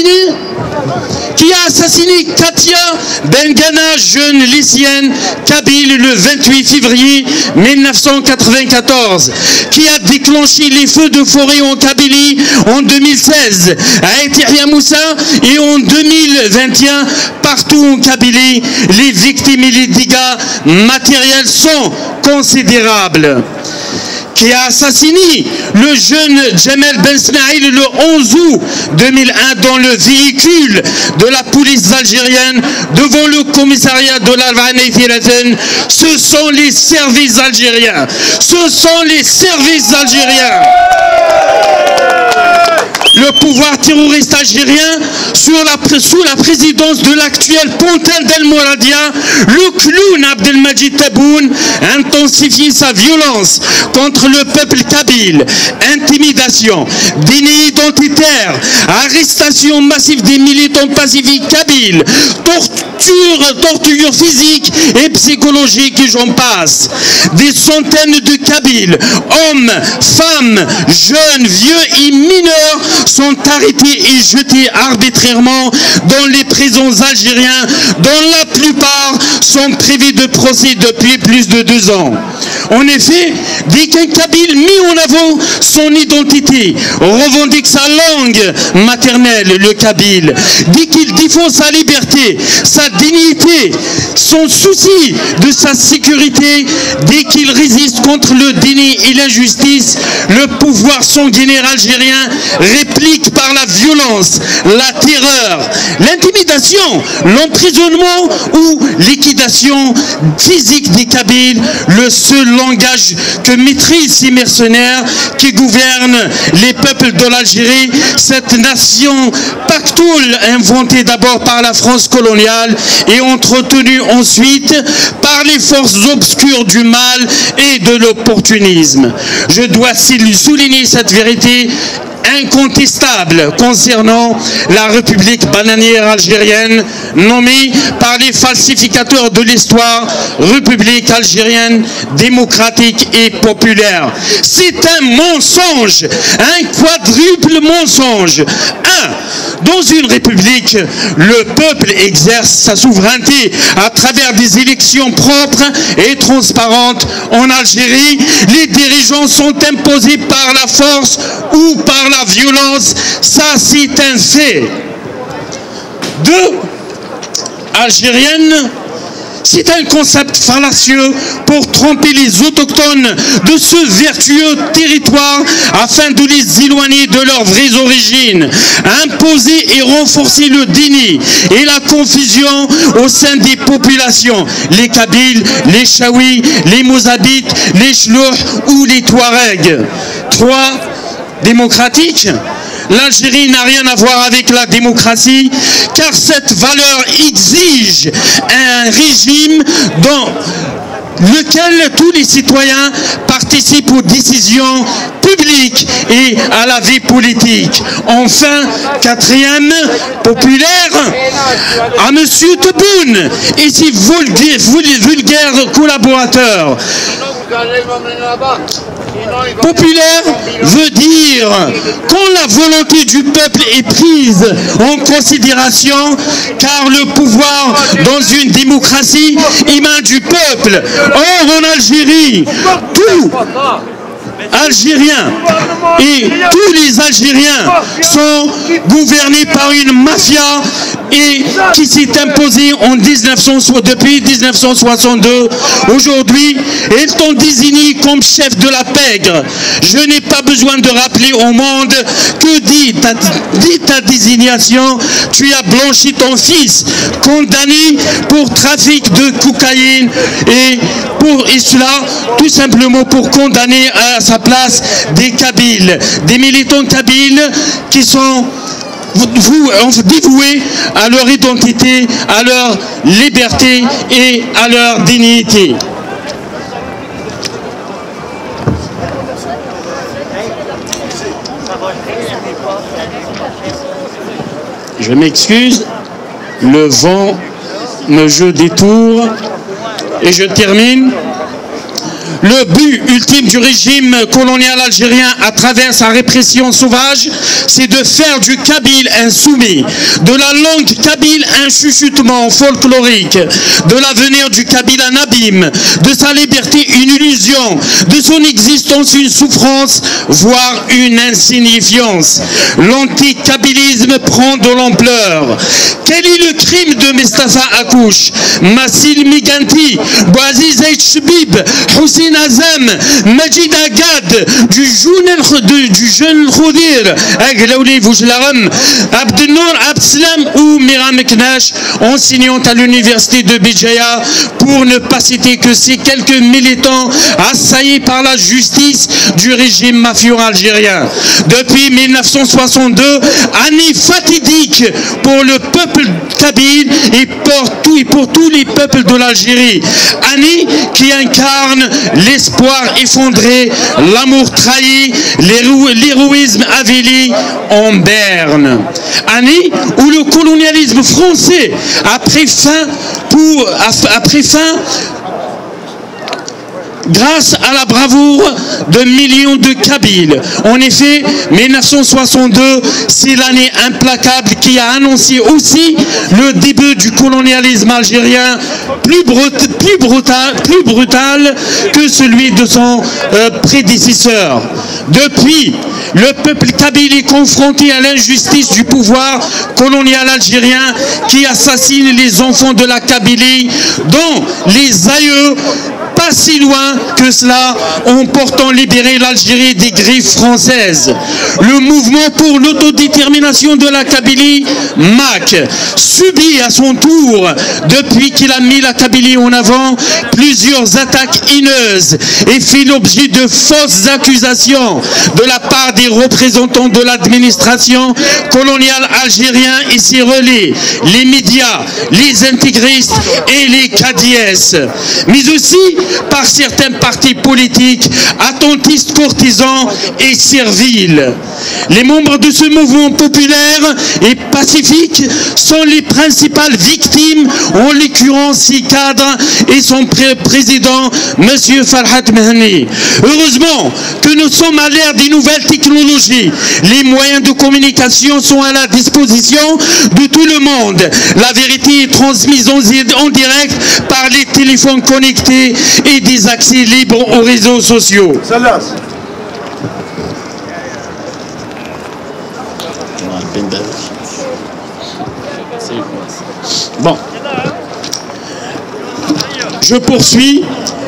assassiné Katia Bengana, jeune lycéenne kabyle, le 28 février 1994? Qui a déclenché les feux de forêt en Kabylie en 2016 à Etiria Moussa et en 2021 partout en Kabylie? Les victimes et les dégâts matériels sont considérables. Qui a assassiné le jeune Djamel Ben Smaïl le 11 août 2001 dans le véhicule de la police algérienne devant le commissariat de l'Alvanei Firaten? Ce sont les services algériens. Ce sont les services algériens. le pouvoir terroriste algérien sous la présidence de l'actuel Pontin del Moradia, le clown Abdelmajid Tebboune intensifie sa violence contre le peuple kabyle. Intimidation, déni identitaire, arrestation massive des militants pacifiques kabyles, torture physique et psychologique, et j'en passe. Des centaines de Kabyles, hommes, femmes, jeunes, vieux et mineurs sont arrêtés et jetés arbitrairement dans les prisons algériennes, dont la plupart sont privés de procès depuis plus de 2 ans. En effet, dès qu'un Kabyle mis en avant son identité, revendique sa langue maternelle, le kabyle, dès qu'il défend sa liberté, sa dignité, son souci de sa sécurité, dès qu'il résiste contre le déni et l'injustice, le pouvoir sanguinaire algérien réplique par la violence, la terreur, l'intimidation, l'emprisonnement ou liquidation physique des Kabyles, le seul langage que maîtrisent ces mercenaires qui gouvernent les peuples de l'Algérie, cette nation pactole inventée d'abord par la France coloniale et entretenue ensuite par les forces obscures du mal et de l'opportunisme. Je dois souligner cette vérité incontestable concernant la République bananière algérienne, nommée par les falsificateurs de l'histoire République algérienne démocratique et populaire. C'est un mensonge, un quadruple mensonge. Dans une république, le peuple exerce sa souveraineté à travers des élections propres et transparentes. En Algérie, les dirigeants sont imposés par la force ou par la violence. Ça, c'est un fait. Algérienne, c'est un concept fallacieux pour tromper les autochtones de ce vertueux territoire afin de les éloigner de leurs vraies origines, imposer et renforcer le déni et la confusion au sein des populations, les Kabyles, les Chaouis, les Mozabites, les Chlouh ou les Touaregs. 3. Démocratique. L'Algérie n'a rien à voir avec la démocratie, car cette valeur exige un régime dans lequel tous les citoyens participent aux décisions publiques et à la vie politique. Enfin, 4e, populaire, à M. Tebboune et ses vulgaires collaborateurs. Populaire veut dire quand la volonté du peuple est prise en considération, car le pouvoir dans une démocratie émane du peuple. Or, en Algérie, tout Algériens et tous les Algériens sont gouvernés par une mafia et qui s'est imposée depuis 1962. Aujourd'hui, ils t'ont désigné comme chef de la pègre. Je n'ai pas besoin de rappeler au monde que dit ta désignation. Tu as blanchi ton fils, condamné pour trafic de cocaïne et cela tout simplement pour condamner à sa place des Kabyles, des militants Kabyles qui sont dévoués à leur identité, à leur liberté et à leur dignité. Je m'excuse, le vent me joue des tours et je termine. Le but ultime du régime colonial algérien à travers sa répression sauvage, c'est de faire du kabyle un soumis, de la langue kabyle un chuchotement folklorique, de l'avenir du kabyle un abîme, de sa liberté une illusion, de son existence une souffrance, voire une insignifiance. L'anti-kabylisme prend de l'ampleur. Quel est le crime de Mustafa Akouch, Massil Miganti, Bouaziz Chbib, Hussein Hussein Azam, Majid Agad, du jeune Khoudir, Aglaouli Boujlaram, Abdelnour Abslam ou Mira Meknash, enseignante à l'université de Béjaïa, pour ne pas citer que ces quelques militants assaillis par la justice du régime mafieux algérien. Depuis 1962, année fatidique pour le peuple kabyle et pour tous les peuples de l'Algérie. Année qui incarne l'espoir effondré, l'amour trahi, l'héroïsme avili en berne. Année où le colonialisme français a pris fin grâce à la bravoure de millions de Kabyles. En effet, 1962, c'est l'année implacable qui a annoncé aussi le début du colonialisme algérien, plus brutal que celui de son prédécesseur. Depuis, le peuple kabyle est confronté à l'injustice du pouvoir colonial algérien qui assassine les enfants de la Kabylie, dont les aïeux pas si loin que cela, en portant libérer l'Algérie des griffes françaises. Le mouvement pour l'autodétermination de la Kabylie, MAC, subit à son tour, depuis qu'il a mis la Kabylie en avant, plusieurs attaques haineuses et fait l'objet de fausses accusations de la part des représentants de l'administration coloniale algérienne et ses relais, les médias, les intégristes et les KDS, mais aussi par certains partis politiques, attentistes, courtisans et serviles. Les membres de ce mouvement populaire et pacifique sont les principales victimes, en l'occurrence ces cadres et son président, M. Farhat Mehni. Heureusement que nous sommes à l'ère des nouvelles technologies. Les moyens de communication sont à la disposition de tout le monde. La vérité est transmise en direct par les téléphones connectés et des accès libres aux réseaux sociaux. Bon. Je poursuis.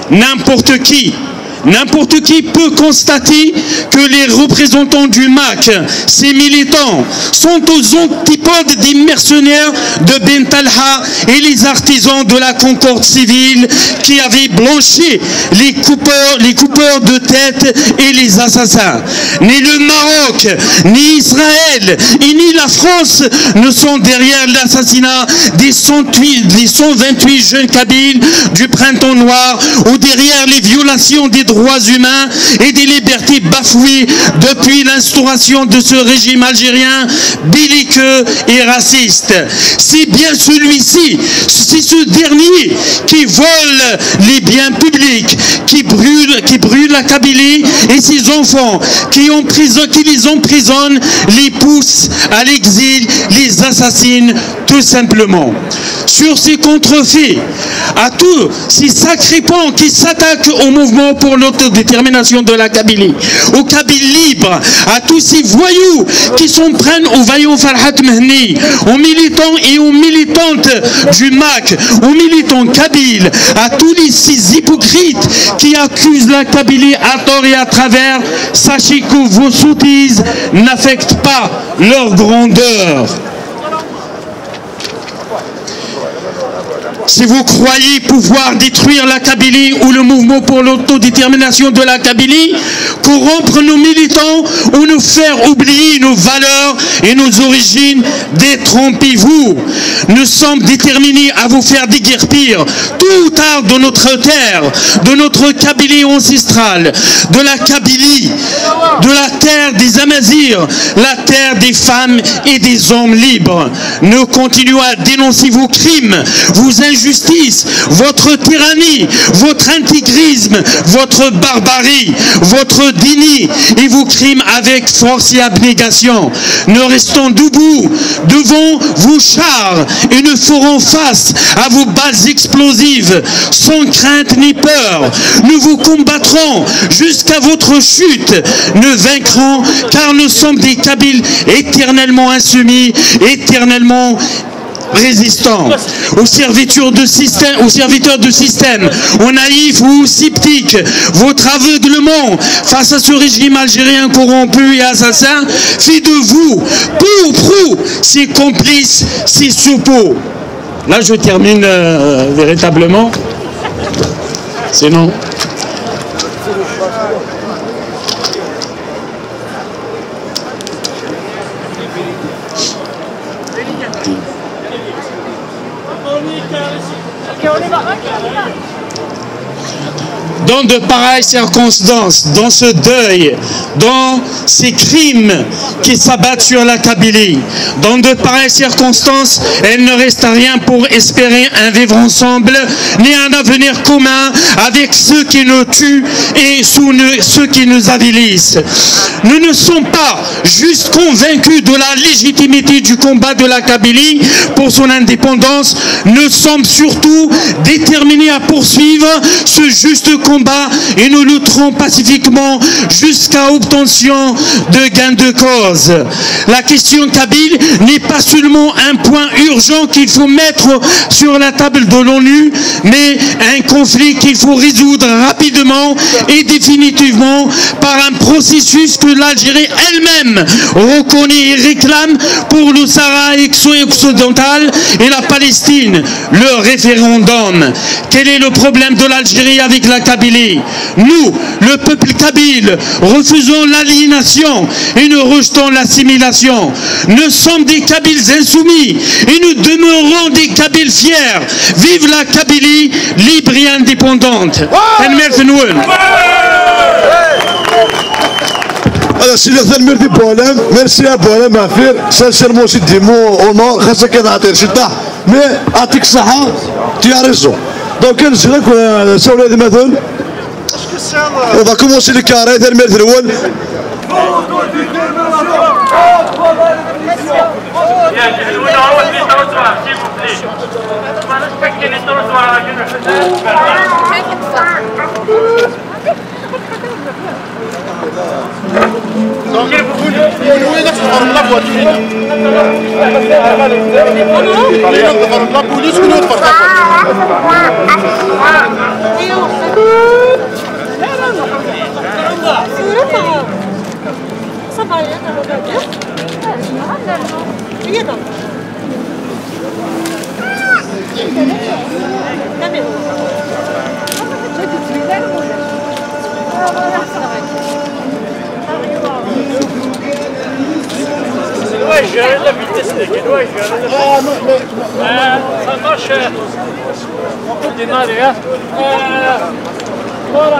N'importe qui peut constater que les représentants du MAC, ces militants, sont aux antipodes des mercenaires de Ben Talha et les artisans de la concorde civile qui avaient blanchi les coupeurs de tête et les assassins. Ni le Maroc, ni Israël, et ni la France ne sont derrière l'assassinat des 128 jeunes Kabyles du Printemps Noir ou derrière les violations des droits humains et des libertés bafouées depuis l'instauration de ce régime algérien belliqueux et raciste. C'est bien celui-ci, c'est ce dernier qui vole les biens publics, qui brûle la Kabylie et ses enfants, qui les emprisonne, les pousse à l'exil, les assassine tout simplement. Sur ces contrefaits, à tous ces sacripants qui s'attaquent au mouvement pour l'autodétermination de la Kabylie, aux Kabyles libres, à tous ces voyous qui s'en prennent aux vaillants Farhat Mehni, aux militants et aux militantes du MAC, aux militants kabyles, à tous ces hypocrites qui accusent la Kabylie à tort et à travers, sachez que vos sottises n'affectent pas leur grandeur. Si vous croyez pouvoir détruire la Kabylie ou le mouvement pour l'autodétermination de la Kabylie, corrompre nos militants ou nous faire oublier nos valeurs et nos origines, détrompez-vous. Nous sommes déterminés à vous faire déguerpir tout ou tard de notre terre, de notre Kabylie ancestrale, de la Kabylie, de la terre des Amazirs, la terre des femmes et des hommes libres. Nous continuons à dénoncer vos crimes, vos injustice, votre tyrannie, votre intégrisme, votre barbarie, votre déni et vos crimes avec force et abnégation. Nous restons debout devant vos chars et nous ferons face à vos balles explosives sans crainte ni peur. Nous vous combattrons jusqu'à votre chute. Nous vaincrons car nous sommes des Kabyles éternellement insoumis, éternellement résistants, aux serviteurs de système, aux naïfs ou aux sceptiques. Votre aveuglement face à ce régime algérien corrompu et assassin fait de vous, peu ou prou, ses complices, ses suppôts. Là, je termine véritablement. Sinon... Dans de pareilles circonstances, dans ce deuil, dans ces crimes qui s'abattent sur la Kabylie, dans de pareilles circonstances, il ne reste rien pour espérer un vivre ensemble, ni un avenir commun avec ceux qui nous tuent et ceux qui nous avilissent. Nous ne sommes pas juste convaincus de la légitimité du combat de la Kabylie pour son indépendance, nous sommes surtout déterminés à poursuivre ce juste combat et nous lutterons pacifiquement jusqu'à obtention de gain de cause. La question kabyle n'est pas seulement un point urgent qu'il faut mettre sur la table de l'ONU, mais un conflit qu'il faut résoudre rapidement et définitivement par un processus que l'Algérie elle-même reconnaît et réclame pour le Sahara occidental et la Palestine, le référendum. Quel est le problème de l'Algérie avec la Kabylie? Nous, le peuple kabyle, refusons l'aliénation et nous rejetons l'assimilation. Nous sommes des Kabyles insoumis et nous demeurons des Kabyles fiers. Vive la Kabylie libre et indépendante. Merci à Boalem, ma fille. Sincèrement, c'est des mots au nom. Mais à Tixaha, tu as raison. Donc, on va commencer le carré de l'Merderouane. Donc, vous voulez la voiture. La police ou l'autre la vitesse de ça marche. On peut démarrer. Voilà.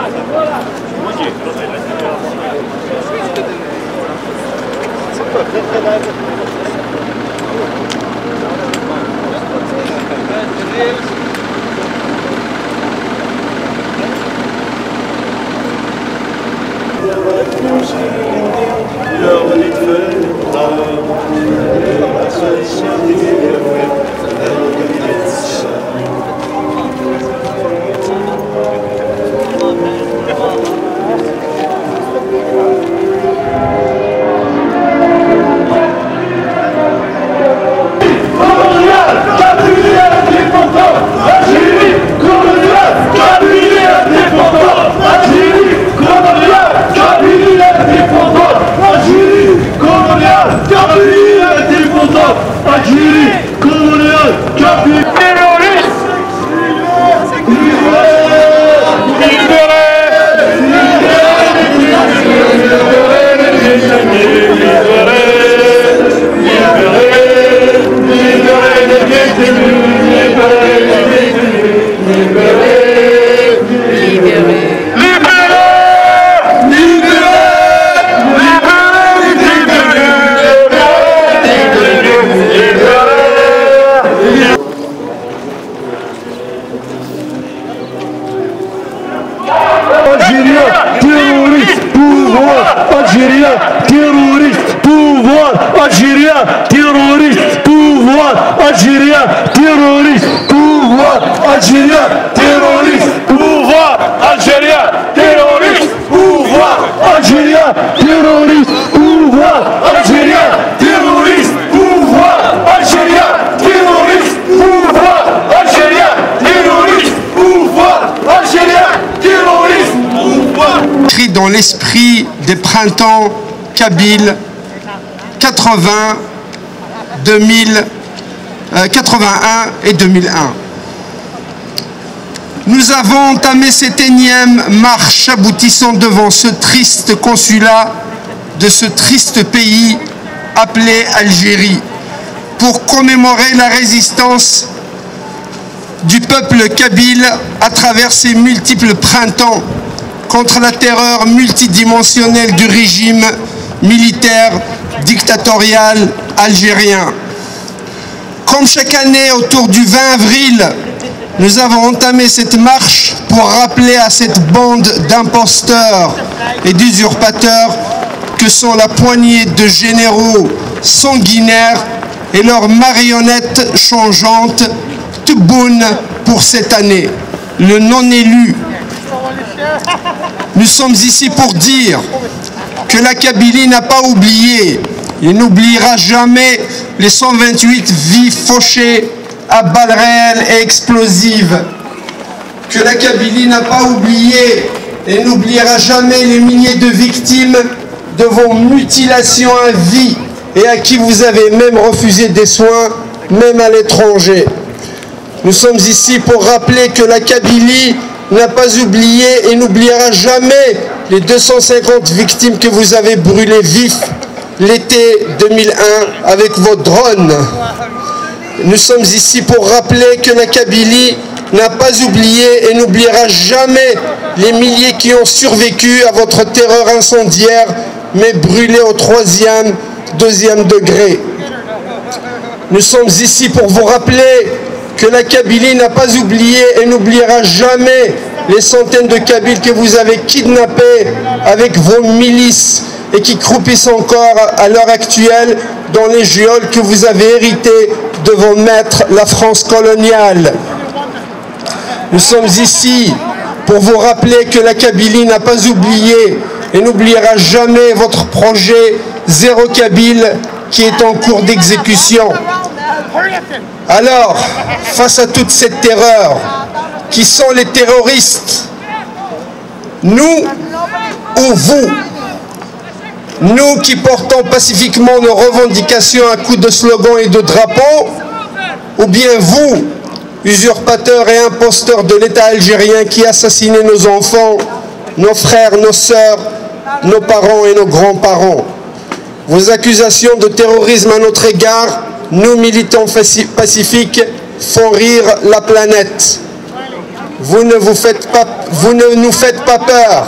Algérien, terroriste, pouvoir, Algérien, terroriste. dans l'esprit des printemps kabyles 81 et 2001. Nous avons entamé cette énième marche aboutissant devant ce triste consulat de ce triste pays appelé Algérie pour commémorer la résistance du peuple kabyle à travers ses multiples printemps contre la terreur multidimensionnelle du régime militaire dictatorial algérien. Comme chaque année autour du 20 avril, nous avons entamé cette marche pour rappeler à cette bande d'imposteurs et d'usurpateurs que sont la poignée de généraux sanguinaires et leurs marionnettes changeantes, Tebboune pour cette année, le non-élu. Nous sommes ici pour dire que la Kabylie n'a pas oublié et n'oubliera jamais les 128 vies fauchées à balles réelles et explosives. Que la Kabylie n'a pas oublié et n'oubliera jamais les milliers de victimes de vos mutilations à vie et à qui vous avez même refusé des soins, même à l'étranger. Nous sommes ici pour rappeler que la Kabylie n'a pas oublié et n'oubliera jamais les 250 victimes que vous avez brûlées vifs l'été 2001 avec vos drones. Nous sommes ici pour rappeler que la Kabylie n'a pas oublié et n'oubliera jamais les milliers qui ont survécu à votre terreur incendiaire, mais brûlés au 3e, 2e degré. Nous sommes ici pour vous rappeler que la Kabylie n'a pas oublié et n'oubliera jamais les centaines de Kabyles que vous avez kidnappés avec vos milices et qui croupissent encore à l'heure actuelle dans les geôles que vous avez héritées de vos maîtres, la France coloniale. Nous sommes ici pour vous rappeler que la Kabylie n'a pas oublié et n'oubliera jamais votre projet Zéro Kabyle qui est en cours d'exécution. Alors, face à toute cette terreur, qui sont les terroristes, nous ou vous, nous qui portons pacifiquement nos revendications à coups de slogans et de drapeaux, ou bien vous, usurpateurs et imposteurs de l'État algérien qui assassinez nos enfants, nos frères, nos sœurs, nos parents et nos grands-parents. Vos accusations de terrorisme à notre égard, nous militants pacifiques, font rire la planète. Vous ne nous faites pas peur,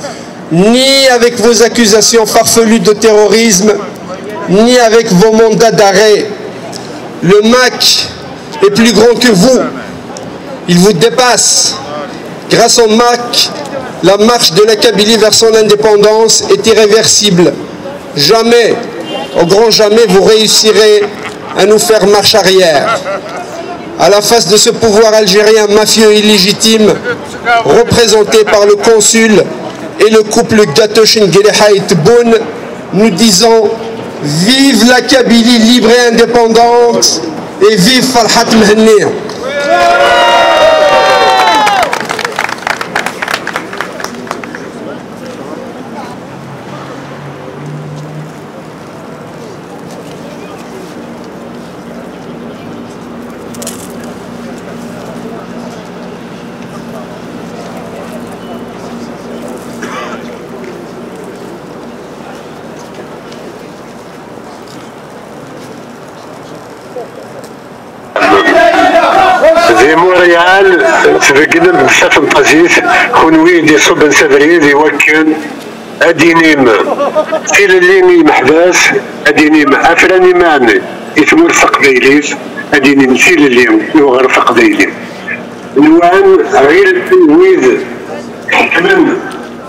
ni avec vos accusations farfelues de terrorisme, ni avec vos mandats d'arrêt. Le MAC est plus grand que vous. Il vous dépasse. Grâce au MAC, la marche de la Kabylie vers son indépendance est irréversible. Jamais, au grand jamais, vous réussirez à nous faire marche arrière. À la face de ce pouvoir algérien mafieux illégitime, représenté par le consul et le couple Gatoshin-Gueleha-Tebboune, nous disons « Vive la Kabylie libre et indépendante et vive Farhat Mhenni !» في مونريال تفقنا بزاف نطازيت خونوي دي صوب نسافري دي وكن ادينيم تيليني محباس ادينيم افراني ماني يتمر فقديليس ادينيم تيليني يغرف فقديلي نوان غير ويد حكمن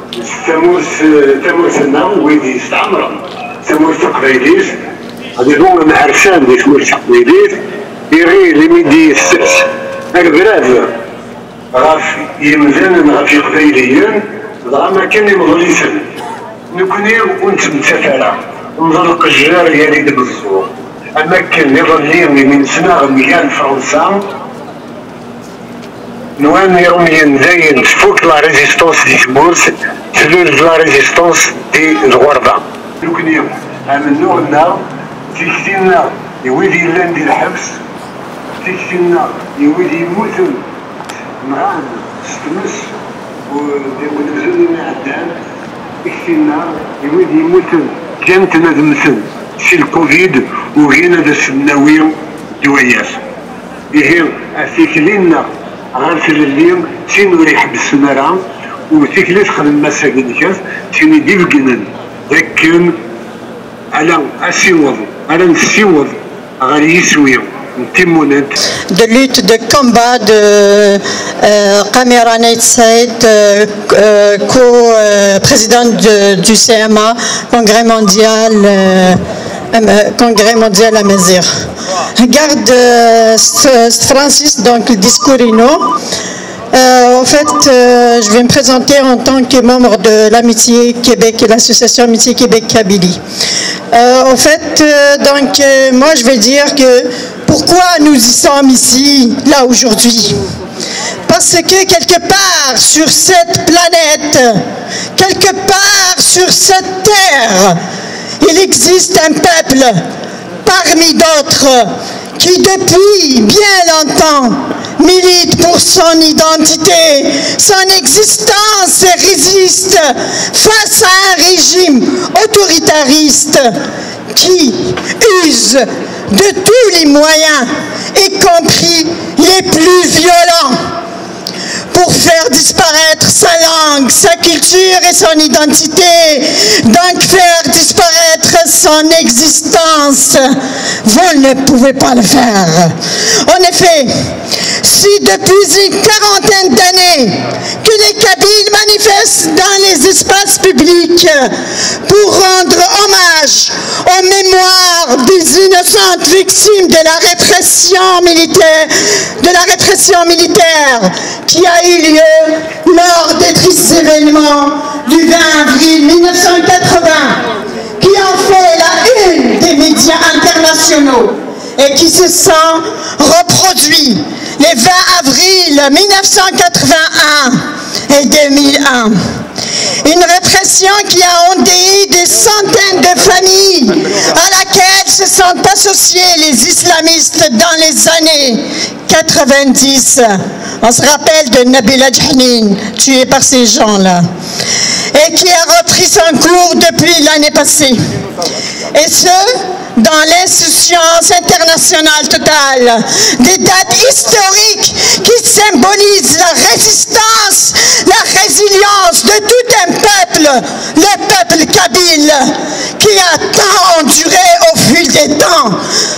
تموسنا ويدي استعمر تمر فقديليس هذه هو معرسان دي تمر فقديليس يغي لميدي السبت البراف غاف يمزن غاف يقبيليين ضع ما كان مغليسن نكوني وانت متفالة نظلق الجار يالي دبزو اما كان يظليني من سنة مليان فرنسا نوان يروميان زين تفوت لا ريزيستونس دي كبورس تفلول لا ريزيستونس دي الغربة لوكنيو عملنا لنا تيكتينا يويدي لان دي الحبس تيكتينا يويدي يموتن معانا ستمس ونزلنا مع الدعم تيكتينا يويدي يموتن كانت ندمسن شي الكوفيد وغينا دا السناوية دواياس إيه أثيكلينا غير الليل تين ريح بالسمرة وتكليت خدم مساكن كاف تيني ديفقنا ذاك على أسيوض على نسيوض غير يسوي de lutte, de combat de Kamera Nate Said, co-présidente du CMA, Congrès mondial à Mézir. Regarde Francis, donc Discourino. En fait, je vais me présenter en tant que membre de l'Amitié Québec et l'association Amitié Québec-Kabylie. En fait, moi je vais dire que pourquoi nous y sommes ici, là aujourd'hui? Parce que quelque part sur cette planète, quelque part sur cette terre, il existe un peuple parmi d'autres qui depuis bien longtemps milite pour son identité, son existence et résiste face à un régime autoritariste qui use de tous les moyens, y compris les plus violents, pour faire disparaître sa langue, sa culture et son identité, donc faire disparaître son existence. Vous ne pouvez pas le faire. En effet, si depuis une quarantaine d'années que les Kabyles manifestent dans les espaces publics pour rendre hommage aux mémoires des innocentes victimes de la répression militaire qui a eu lieu lors des tristes événements du 20 avril 1980, qui ont fait la une des médias internationaux et qui se sont reproduits les 20 avril 1981 et 2001. Une répression qui a endeuillé des centaines de familles à laquelle se sont associés les islamistes dans les années 90. On se rappelle de Nabila Djahnin, tué par ces gens-là, et qui a repris son cours depuis l'année passée. Et ce, dans l'insouciance internationale totale, des dates historiques qui symbolisent la résistance, la résilience de tout un peuple, le peuple kabyle, qui a tant enduré au fil des temps.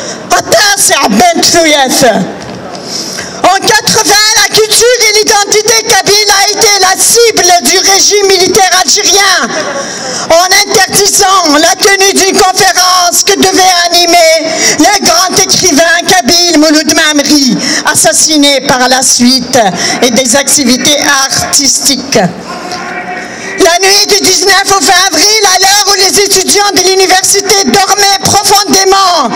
En 80, la culture et l'identité kabyle a été la cible du régime militaire algérien en interdisant la tenue d'une conférence que devait animer le grand écrivain kabyle Mouloud Mamri, assassiné par la suite, et des activités artistiques. La nuit du 19 au 20 avril, à l'heure où les étudiants de l'université dormaient profondément,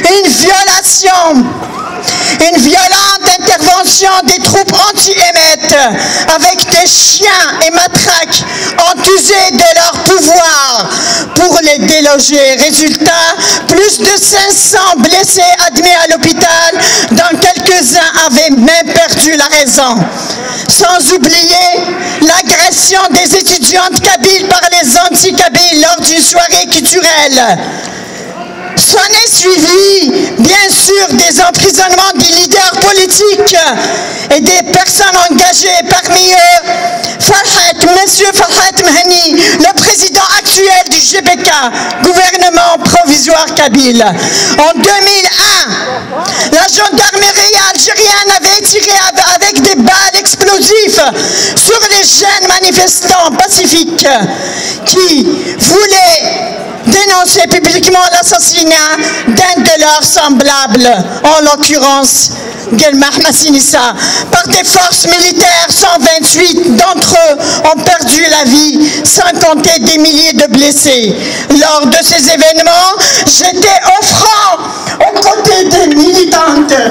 une violente intervention des troupes anti-émettes avec des chiens et matraques ont usé de leur pouvoir pour les déloger. Résultat, plus de 500 blessés admis à l'hôpital, dont quelques-uns avaient même perdu la raison. Sans oublier l'agression des étudiantes kabyles par les anti-kabyles lors d'une soirée culturelle. S'en est suivi, bien sûr, des emprisonnements des leaders politiques et des personnes engagées, parmi eux Monsieur Farhat Mehani, le président actuel du GBK, gouvernement provisoire kabyle. En 2001, la gendarmerie algérienne avait tiré avec des balles explosives sur les jeunes manifestants pacifiques qui voulaient dénoncer publiquement l'assassinat d'un de leurs semblables, en l'occurrence Guelmah Massinissa, par des forces militaires. 128 d'entre eux ont perdu la vie, sans compter des milliers de blessés. Lors de ces événements, j'étais au front, aux côtés des militantes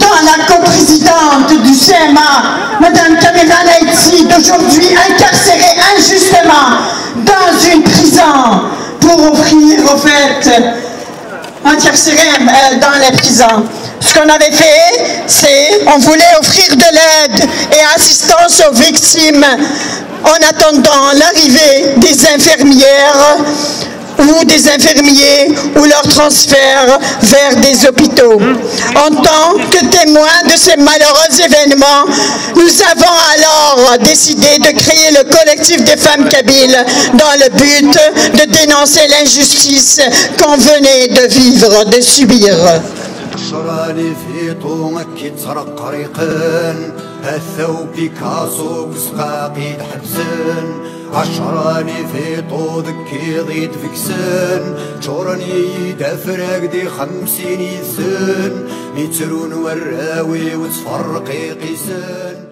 dans la coprésidente du CMA, Madame Kamera Laïtsi, d'aujourd'hui incarcérée injustement dans une prison pour offrir, au fait, incarcérée dans les prisons. Ce qu'on avait fait, c'est on voulait offrir de l'aide et assistance aux victimes en attendant l'arrivée des infirmières ou des infirmiers ou leur transfert vers des hôpitaux. En tant que témoins de ces malheureux événements, nous avons alors décidé de créer le collectif des femmes kabyles dans le but de dénoncer l'injustice qu'on venait de vivre, de subir. شراني في طومك يتسرق قريقن الثوب بيكاسو وسقاقي حبسن عشراني في طودك يضيد فكسن شورني يدفرق دي 50 يسن ميترون وراوي وتفرقي قيسن